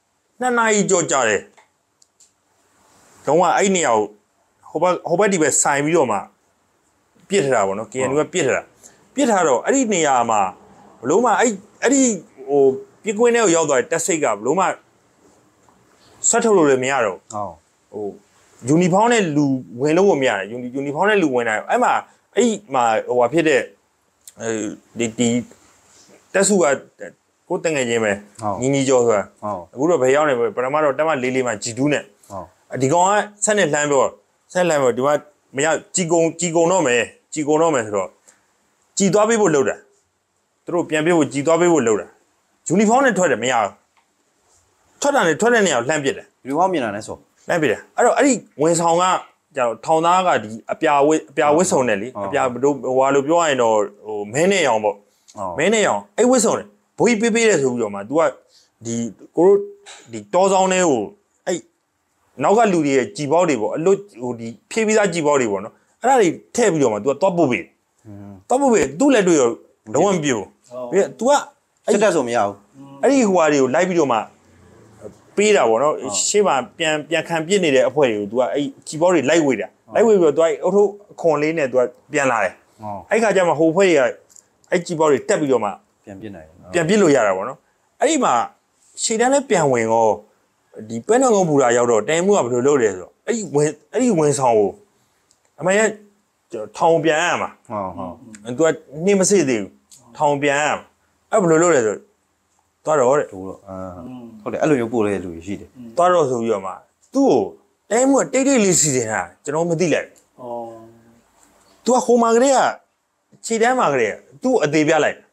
2နာရီကြောကြာတယ်တော့အဲ့နေရာကိုဟိုဘက်ဒီဘက်ဆိုင်ပြီးတော့မှပြစ်ထတာပေါ့နော်ကန်လူကပြစ်ထားတော့အဲ့ဒီနေရာမှာဘလို့မှအဲ့ဒီဟိုပြစ်ကွင်းထဲကိုရောက်သွားတဲ့တက်စိတ်ကဘလို့မှဆက်ထုတ်လို့လည်းမရတော့ဟိုယူနီဖောင်းနဲ့လူဝင်လို့မရတယ်ယူနီဖောင်းနဲ့လူဝင်တာအဲ့မှာဟိုဟာဖြစ်တဲ့ဒီတက်စုကကိုတငယ်ချင်းပဲညီကျော်ဆိုတာအခုတော့ဘယ်ရောက်နေပထမတော့တက်မလေးမှာဂျီတူးနဲ့ဒီကောင်ကဆက်နဲ့လှမ်းပြောဒီမှာမရကြည်ကုံတော့မယ်ဆိုတော့ကြည်သွားပေးဖို့လုပ်တာသူတို့ပြန်ပေးဖို့ကြည်သွားပေးဖို့လုပ်တာယူနီဖောင်းနဲ့ထွက်တယ်မရဘူးထွက်တဲ့နေရာကိုလှမ်းပစ်တယ်ယူနီဖောင်းမြင်တာနဲ့ဆိုလှမ်းပစ်တယ်အဲ့တော့အဲ့ဒီဝန်ဆောင်ကကျတော့ထောင်သားကဒီအပြာဝစ်စုံတယ်လေအပြာတို့ဟိုလိုပြောရရင်တော့ဟိုမဲနေအောင်ပေါ့မဲနေအောင်အဲ့ဝစ်စုံတယ်ဘိုးကြီးပေးတယ်ဆိုပြီးတော့မှ तू ကဒီကိုတို့ဒီတောဆောင်ထဲကိုအဲ့နောက်ကလူတွေရဲ့ကြည်ပေါက်တွေပေါ့အလွတ်ဟိုဒီဖြည့်ပြီးသားကြည်ပေါက်တွေပေါ့နော်အဲ့ဒါတွေထည့်ပြီးတော့မှ तू ကသွားပုတ်ပေးသူ့လက်တွေရောလုံးဝမပြေဘူးပြီး तू ကစစ်တက်ဆိုမရဘူးအဲ့ဒီဟိုဟာတွေကိုလိုက်ပြီးတော့မှပေးတာပေါ့နော်ရှေ့မှာပြန်ခံပြစ်နေတဲ့အဖွဲ့တွေကို तू ကအဲ့ကြည်ပေါက်တွေလိုက်ဝေတာလိုက်ဝေပြီးတော့ तू အဲ့အုတ်ထုအခွန်လေးနဲ့ तू ကပြန်လာတယ်အဲ့ခါကျမှဟိုဖွဲ့တွေကအဲ့ကြည်ပေါက်တွေတက်ပြီးတော့မှပြန်ပြစ်နိုင်ပြန်ပြစ်လို့ရတာပေါ့နော်အဲ့ဒီမှာရှေ့တန်းလည်းပြန်ဝင်ရောဒီပဲနှံကုန်းပူတာရောက်တော့တဲမှုကဘယ်လိုလုပ်လဲဆိုတော့အဲ့ဒီဝင်ဆောင်ကိုအမေကထောင်ပြန်ရမှာဟုတ်သူကနှိမစစ်သေးဘူးထောင်ပြန်ရမှာအဲ့ဘယ်လိုလုပ်လဲဆိုတော့တော့တဲ့တို့တော့ဟုတ်တယ်အဲ့လိုမျိုးပို့ရတဲ့လူရှိတယ်တော့ဆိုပြီးတော့မှသူ့ကိုတဲမှုကတိတ်လေးစီစဉ်တာကျွန်တော်မသိလိုက်သူကဟိုမှာကလေးကခြေတန်းမှာကလေးကသူ့အသေးပြလိုက်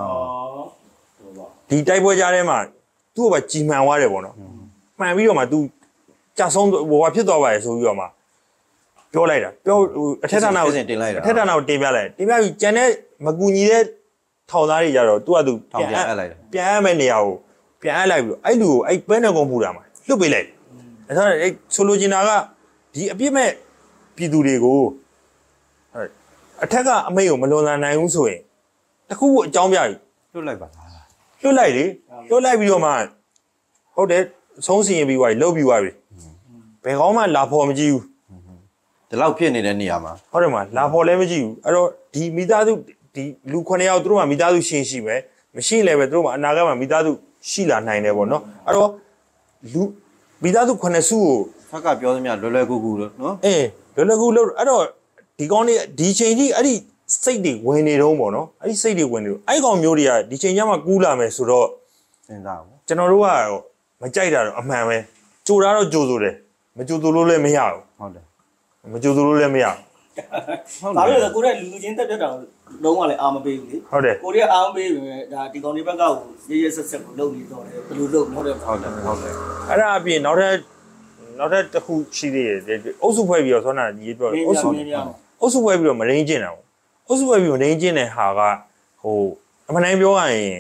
ဒီတိုက်ပွဲကြားထဲမှာသူ့ကိုပဲကြီးမှန်သွားတယ်ပေါ့နော်မှန်ပြီးတော့မှ तू ကြာဆုံးဟိုဖြစ်သွားပါရဲ့ဆိုပြီးတော့မှပြောလိုက်တာပြောအထက်ဌာနကိုတင်လိုက်တာအထက်ဌာနကိုတင်ပြလိုက်တင်ပြပြီးကျန်တဲ့မကူညီတဲ့ထောင်သားတွေကြတော့ तू က तू ပြန်အပ်လိုက်တာပြန်အပ်မဲ့နေရာကိုပြန်အပ်လိုက်ပြီးတော့အဲ့လူကိုအဲ့ပဲနဲ့ကုန်းပူတာမှာလွတ်ပေးလိုက်အဲ့ဒါအဲ့ဆိုလိုချင်တာကဒီအပြစ်မဲ့ပြည်သူတွေကိုအထက်ကအမိတ်ကိုမလွန်ဆန်နိုင်ဘူးဆိုရင်တခုခုအကြောင်းပြပြီးလွတ်လိုက်ပါလားလွတ်လိုက်လေလွတ်လိုက်ပြီးတော့မှဟုတ်တယ်ဆုံးစီရင်ပြီးသွားပြီလှုပ်ပြီးသွားပြီဘယ်ကောင်းမှလာဖို့မကြည့်ဘူးဒီလောက်ဖြစ်နေတဲ့နေရာမှာဟုတ်တယ်မလာဖို့လည်းမကြည့်ဘူးအဲ့တော့ဒီမိသားစုဒီလူ9ယောက်သူတို့မှမိသားစုရှင်းရှိမယ်မရှိလည်းပဲသူတို့မှအနာဂတ်မှာမိသားစုရှိလာနိုင်တယ်ပေါ့နော်အဲ့တော့လူမိသားစု9စုကိုဖက်ကပြောသမျှလွယ်ကူကူလို့နော်လွယ်ကူလို့အဲ့တော့ဒီကောင်းလေးဒီချိန်ကြီးအဲ့ဒီစိတ်တွေဝင်နေတော့ပေါ့နော်အဲ့ဒီစိတ်တွေဝင်နေတော့အဲ့ကောင်မျိုးတွေကဒီချိန်ကျမှကူးလာမယ်ဆိုတော့စဉ်းစားပေါ့ကျွန်တော်တို့ကမကြိုက်တာတော့အမှန်ပဲကြိုတာတော့ကြိုဆိုတယ်မကြိုဆိုလို့လည်းမရဘူးဟုတ်တယ်မကြိုဆိုလို့လည်းမရဘူးဒါလို့ကိုယ်ကလူချင်းတက်တာလုံးဝလည်းအာမပေးဘူးလေဟုတ်တယ်ကိုယ်ကအာမပေးပြီဒါဒီကောင်လေးဘက်ကကိုရေးရေးဆက်ဆက်ကိုလုပ်နေတော့တယ်ဘယ်လိုလုပ်ဟုတ်တယ်ဟုတ်တယ်အဲ့ဒါအပြင်နောက်ထပ်တစ်ခုရှိသေးတယ်အုပ်စုဖွဲ့ပြီးတော့ဆွမ်းနာကြီးပြောအုပ်စုဖွဲ့ပြီးတော့မရင်းကျင်တာပေါ့အုပ်စုဖွဲ့ပြီးမရင်းကျင်တဲ့ဟာကဟိုအမှန်တိုင်းပြောရရင်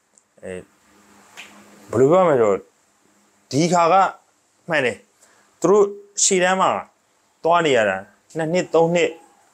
ဘယ်လိုပြောမလဲဆိုတော့ဒီခါကမှန်တယ်သူတို့ရှည်တန်းမှာတွားနေရတာ2နှစ်3နှစ်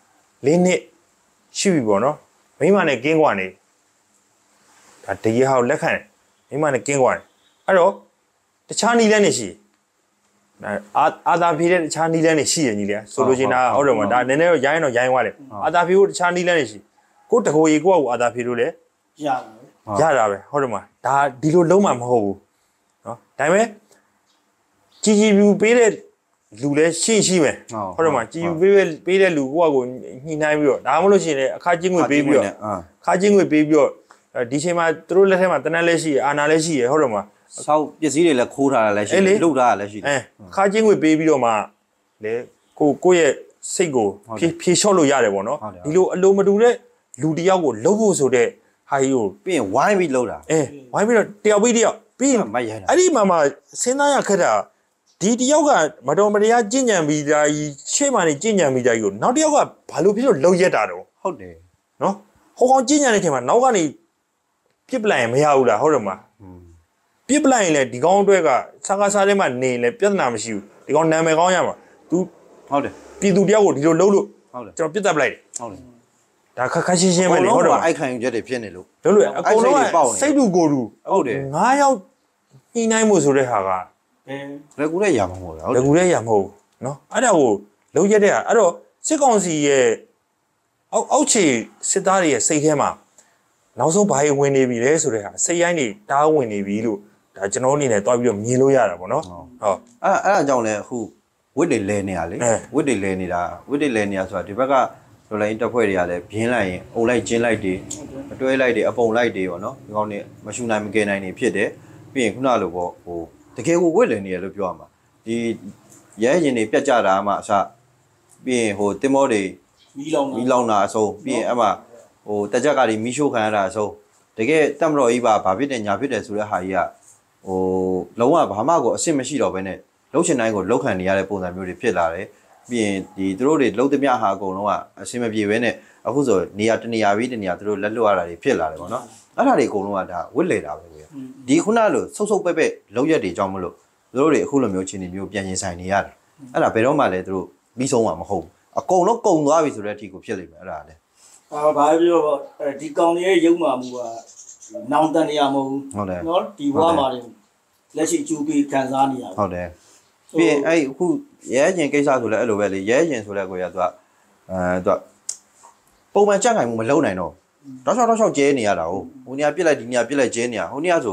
4နှစ်ရှိပြီပေါ့နော်မိမနဲ့ကင်းကွာနေဒါတရေဟာကိုလက်ခံတယ်မိမနဲ့ကင်းကွာတယ်အဲ့တော့တခြားနီးလန်းနေရှိအာသာဖေးတဲ့တခြားနီးလန်းနေရှိရညီလေးဆိုလိုချင်တာဟုတ်တယ်မဒါနည်းနည်းတော့ရိုင်းတော့ရိုင်းသွားတယ်အာသာဖေးကိုတခြားနီးလန်းနေရှိကိုတကိုရီကိုကအာသာဖေးလို့လေရတာပဲဟုတ်တယ်မဒါဒီလိုလုံးမှမဟုတ်ဘူးနော်ဒါပေမဲ့ကြီးပြူပေးတဲ့လူလည်းရှိမယ်ဟုတ်တယ်မကြီးပြူပေးတဲ့လူကိုညှိနှိုင်းပြီးတော့ဒါမှမဟုတ်ရှင်လေအခါချင်းငွေပေးပြီးတော့အခါချင်းငွေပေးပြီးတော့ဒီချိန်မှာသူတို့လက်ထဲမှာတနက်လည်းရှိရအာနာလည်းရှိရဟုတ်တယ်မဆောက်ပစ္စည်းတွေလည်းခိုးထားတာလည်းရှိတယ်လုတ်ထားတာလည်းရှိတယ်ခါချင်းငွေပေးပြီးတော့မှလေကိုယ့်ရဲ့စိတ်ကိုဖြေလျှော့လို့ရတယ်ပေါ့နော်ဒီလိုအလိုမတူတဲ့လူတယောက်ကိုလှုပ်ဖို့ဆိုတဲ့ဟာကြီးကိုပြီးရင်ဝိုင်းပြီးလှုပ်တာဝိုင်းပြီးတော့တယောက်ပြီးတယောက်ပြီးရင်အဲ့ဒီမှာစဉ်းစားရခက်တာဒီတယောက်ကမတော်မတရားကြင်ညံပြီးသားကြီးရှေ့မှာနေကြင်ညံပြီးသားကြီးကိုနောက်တယောက်ကဘာလို့ဖြစ်လို့လှုပ်ရက်တာတော့ဟုတ်တယ်နော်ဟိုကောင်ကြင်ညံတဲ့ချိန်မှာနောက်ကနေပြစ်ပလိုက်ရင်မရဘူးလားဟုတ်တယ်မပြစ်ပလိုက်ရင်လည်းဒီကောင်အတွက်ကစားကားစားထဲမှာနေရင်လည်းပြဿနာမရှိဘူးဒီကောင်နာမည်ကောင်းရမှာ तू ဟုတ်တယ်ပြည်သူတယောက်ကိုဒီလိုလှုပ်လို့ကျွန်တော်ပြစ်တတ်ပလိုက်တယ်ဟုတ်တယ်ဒါခက်ရှင်းရှင်းပဲလေဟုတ်တယ်အိုက်ခံယူချက်တွေဖြစ်နေလို့လို့အကုန်လုံးကစိတ်တူကိုယ်တူဟုတ်တယ် 9ယောက်ညှိနှိုင်းမှုဆိုတဲ့ဟာကလေကူတဲ့ရမှာမဟုတ်လားလေကူတဲ့ရမဟုတ်နော်အဲ့ဒါကိုလုံးရက်တဲ့အဲ့တော့စစ်ကောင်စီရဲ့အောက်ခြေစစ်သားတွေရဲ့စိတ်ထဲမှာနောက်ဆုံးဘာဝင်နေပြီလဲဆိုတဲ့ဟာစိတ်ရိုင်းတွေတားဝင်နေပြီလို့ဒါကျွန်တော်အနေနဲ့တွားပြီးတော့မြင်လို့ရတာပေါ့နော်ဟုတ်အဲ့ဒါကြောင့်လည်းအခုဝစ်တွေလဲနေတာလေဝစ်တွေလဲနေတာဆိုတာဒီဘက်ကလိုလိုက်တက်ဖွဲ့တွေကလည်းပြင်းလိုက်ရင်အုံလိုက်ကျင်းလိုက်တွေအတွဲလိုက်တွေအပုံလိုက်တွေပေါ့နော်ဒီကောင်းနေမရှူနိုင်မကယ်နိုင်နေဖြစ်တယ်ပြီးရင်ခုနလိုပေါ့ဟိုတကယ်ကိုဝစ်လဲနေရလို့ပြောရမှာဒီရဲရင်တွေပြတ်ကြတာမှအစပြီးရင်ဟိုတင်မောတွေမီးလောင်တာအဆုံးပြီးရင်အဲ့မှာဟိုတက်ကြက်ကတွေမီးရှို့ခံရတာအဆုံးတကယ်တက်မတော်ကြီးပါဘာဖြစ်တယ်ညာဖြစ်တယ်ဆိုတဲ့ဟာကြီးကဟိုလုံးဝဘာမှကိုအစ်မရှိတော့ဘဲနဲ့လှုပ်ရှင်တိုင်းကိုလှုပ်ခံနေရတဲ့ပုံစံမျိုးတွေဖြစ်လာတယ်ပြီးရင်ဒီသူတို့တွေလှုပ်သမျှဟာအကုန်လုံးကအစင်မပြေဘဲနဲ့အခုဆိုနေရာတနေရာပြီးတနေရာသူတို့လက်လွတ်ရတာတွေဖြစ်လာတယ်ပေါ့နော်အဲ့ဒါတွေအကုန်လုံးကဒါဝစ်လေတာပဲကွာဒီခုနလိုဆုပ်ပဲ့လောက်ရက်တွေကြောင့်မလို့သူတို့တွေအခုလိုမျိုးချင်းတွေမျိုးပြန်ရင်ဆိုင်နေရတယ်အဲ့ဒါဘယ်တော့မှလည်းသူတို့ပြီးဆုံးမှာမဟုတ်ဘူးအကုန်လုံးကုံသွားပြီဆိုတဲ့အထိကိုဖြစ်လိမ့်မယ်အဲ့ဒါလည်းဘာပြောဒီကောင်လေးရဲ့ရုံမာမှုကနောင်တန်နေရမဟုတ်ဘူးနော်ဒီဘွားမှာလက်ရှိကျူပြီးခံစားနေရဟုတ်တယ်ပြီးရင်အဲ့အခုရဲရင်ကိစ္စဆိုလဲအဲ့လိုပဲလေရဲရင်ဆိုလဲကိုရသူကသူကပုံမှန်ကြက်ခိုင်မှုမလုံနိုင်တော့တောက်ချောက်ကျဲနေရတာဟိုနေရာပြစ်လိုက်ဒီနေရာပြစ်လိုက်ကျဲနေရဟိုနေရာဆို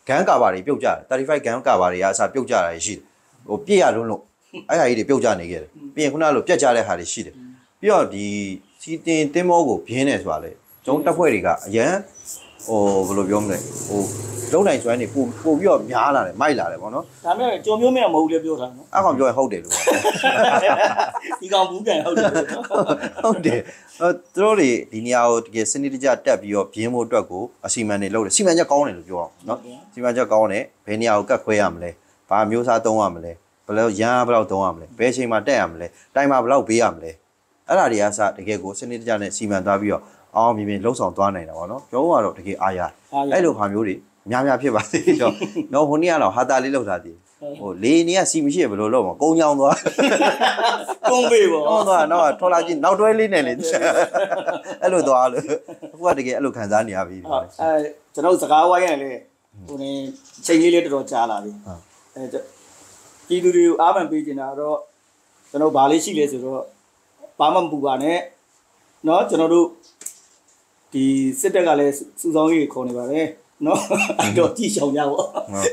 ကန်ကာပါတွေပြုတ်ကြတယ်35ကန်ကာပါတွေအစားပြုတ်ကြတာရှိတယ်ဟိုပြည့်ရလုံးလို့အဲ့ဟာကြီးတွေပြုတ်ကြနေခဲ့တယ်ပြီးရင်ခုနကလိုပြက်ကြတဲ့ဟာတွေရှိတယ်ပြီးတော့ဒီစီတင်တင်းမောကိုဘင်းနေဆိုတာလေကျွန်တော်တက်ဖွဲ့တွေကအရန်ဟိုဘယ်လိုပြောမလဲဟိုလုံးတိုင်းကျွမ်းနေပို့ပြီးတော့များလာတယ်မိုက်လာတယ်ပေါ့နော်ဒါမဲ့ကြော်မျိုးမင်းမဟုတ်လေပြောတာနော်အဲ့ကောင်ပြောရင်ဟုတ်တယ်လို့ဒီကောင်ဘူးကန်ဟုတ်တယ်ဟုတ်တယ်သူတို့တွေဒီနေရာကိုတကယ်စနစ်တကျတက်ပြီးတော့ပြင်းဖို့အတွက်ကိုအစီမံတွေလုပ်တယ်စီမံချက်ကောင်းတယ်လို့ပြောအောင်နော်စီမံချက်ကောင်းတယ်ဘယ်နေရာကိုကတ်ခွဲရမလဲဘာမျိုးစားသုံးရမလဲဘယ်လိုရမ်းဘယ်လောက်သုံးရမလဲဘယ်အချိန်မှာတက်ရမလဲတိုင်မှာဘယ်လောက်ပေးရမလဲအဲ့ဒါတွေကစတကယ်ကိုစနစ်တကျနဲ့စီမံသွားပြီးတော့အောင်မြင်မြင်လှုပ်ဆောင်သွားနိုင်တာပေါ့နော်ပြောကတော့တကယ်အားရအဲ့လိုခါမျိုးတွေများဖြစ်ပါသေးတော့နော်ဟိုနေ့ကတော့ဟာတာလေးလောက်တာတည်ဟိုလေနေကစီမရှိဘယ်လိုလုပ်မကုန်းချောင်းသွားကုန်းပေးပေါ့ကုန်းသွားတော့ထော်လာကြည့်နောက်တွဲလေးနဲ့လေအဲ့လိုသွားလို့အခုကတကယ်အဲ့လိုခံစားနေရပြီကျွန်တော်စကားဝိုင်းရလေဟိုနေချိန်ကြီးလေးတော်တော်ကြာလာပြီပြည်သူတွေကိုအားမပေးချင်တာတော့ကျွန်တော်ဗာလေးရှိလေဆိုတော့ဘာမှမပူပါနဲ့เนาะကျွန်တော်တို့ဒီစစ်တပ်ကလည်းစုဆောင်းရေးခေါ်နေပါတယ်เนาะတော့ကြည့်ရှောင်ကြပေါ့ဒါပေမဲ့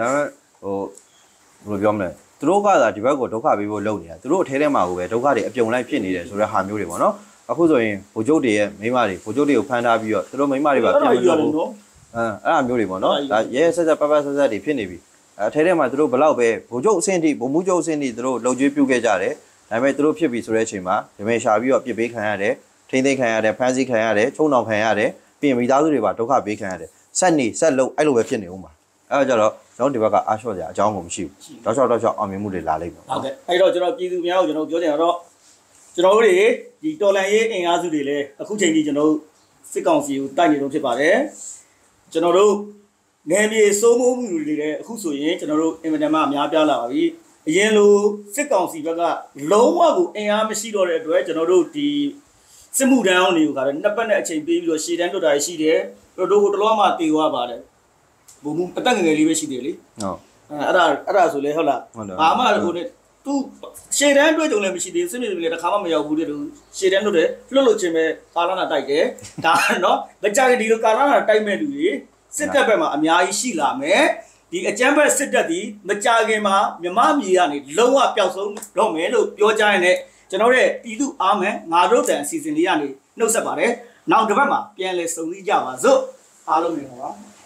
ဟိုဘယ်လိုပြောမလဲသူတို့ကသာဒီဘက်ကိုဒုက္ခပေးဖို့လုပ်နေတာသူတို့အထဲထဲမှာကိုပဲဒုက္ခတွေအပြုံလိုက်ဖြစ်နေတယ်ဆိုတဲ့ဟာမျိုးတွေပေါ့နော်အခုဆိုရင်ဗိုလ်ချုပ်တွေရဲ့မိန်းမတွေဗိုလ်ချုပ်တွေကိုဖမ်းထားပြီးတော့သူတို့မိန်းမတွေပါပြန်ပြီးတော့အဲ့ဒါမျိုးတွေပေါ့နော်ဒါရဲဆက်ဆက်ပတ်ဆက်တွေဖြစ်နေပြီအထဲထဲမှာသူတို့ဘလောက်ပဲဗိုလ်ချုပ်အဆင့်ထိဗိုလ်မှူးချုပ်အဆင့်ထိသူတို့လှုပ်ကြွေးပြုတ်ခဲ့ကြတယ်ဒါပေမဲ့သူတို့ဖြစ်ပြီဆိုတဲ့အချိန်မှာဒမေရှာပြီးတော့ပြစ်ပေးခံရတယ်ထိမ့်သိမ်းခံရတယ်ဖမ်းဆီးခံရတယ်ချုံနှောင်ခံရတယ်ပြင်မိသားစုတွေပါဒုက္ခပေးခံရတယ်ဆက်လို့အဲ့လိုပဲဖြစ်နေဦးမှာအဲ့တော့ကျတော့ကျွန်တော်ဒီဘက်ကအားလျှော့ကြအကြောင်းကိုမရှိဘူးတောက်ချောက်အောင်မြင်မှုတွေလာလိမ့်မယ်ဟုတ်ကဲ့အဲ့တော့ကျွန်တော်ပြည်သူများကိုကျွန်တော်ပြောချင်တာတော့ကျွန်တော်တို့တွေဒီတော်လန်ရေးအင်အားစုတွေလည်းအခုချိန်ကြီးကျွန်တော်စစ်ကောင်စီကိုတိုက်နေလို့ဖြစ်ပါတယ်ကျွန်တော်တို့နယ်မြေစိုးမိုးမှုတွေလည်းအခုဆိုရင်ကျွန်တော်တို့အင်မတန်မှအများပြားလာပါပြီအရင်လိုစစ်ကောင်စီဘက်ကလုံးဝကိုအင်အားမရှိတော့တဲ့အတွက်ကျွန်တော်တို့ဒီစစ်မှုတန်းအောင်တွေကိုကလည်းနှစ်ပတ်နဲ့အချိန်ပေးပြီးတော့ရှေ့တန်းလွတ်တာရှိတယ်တို့ဟိုတလောမှတေသွားပါတယ်ဘုံအတက်ငယ်လေးပဲရှိတယ်လေဟုတ်အဲ့ဒါဆိုလေဟုတ်လားဘာမှဟိုနဲ့သူရှေ့တန်းတွေ့ကြုံလည်းမရှိသေးဘူးစစ်မြေပြင်လည်းတစ်ခါမှမရောက်ဘူးတဲ့သူရှေ့တန်းလွတ်တယ်လွတ်လို့ချင်းပဲကာလာနာတိုက်တယ်ဒါနော်မကြခင်ဒီလိုကာလာနာတိုက်မဲ့လူတွေစစ်တပ်ဘက်မှာအများကြီးရှိလာမယ်ဒီအကြမ်းဖက်စစ်တပ်ဒီမကြခင်မှာမြမမြေကနေလုံးဝပျောက်ဆုံးတော့မယ်လို့ပြောကြရင်လည်းကျွန်တော်ရဲ့ပြည်သူအားမယ်ငါတို့တန်အစီအစဉ်လေးကနေနှုတ်ဆက်ပါတယ်နောက်တစ်ပတ်မှာပြန်လည်စုံစည်းကြပါစို့အားလုံးနေပါ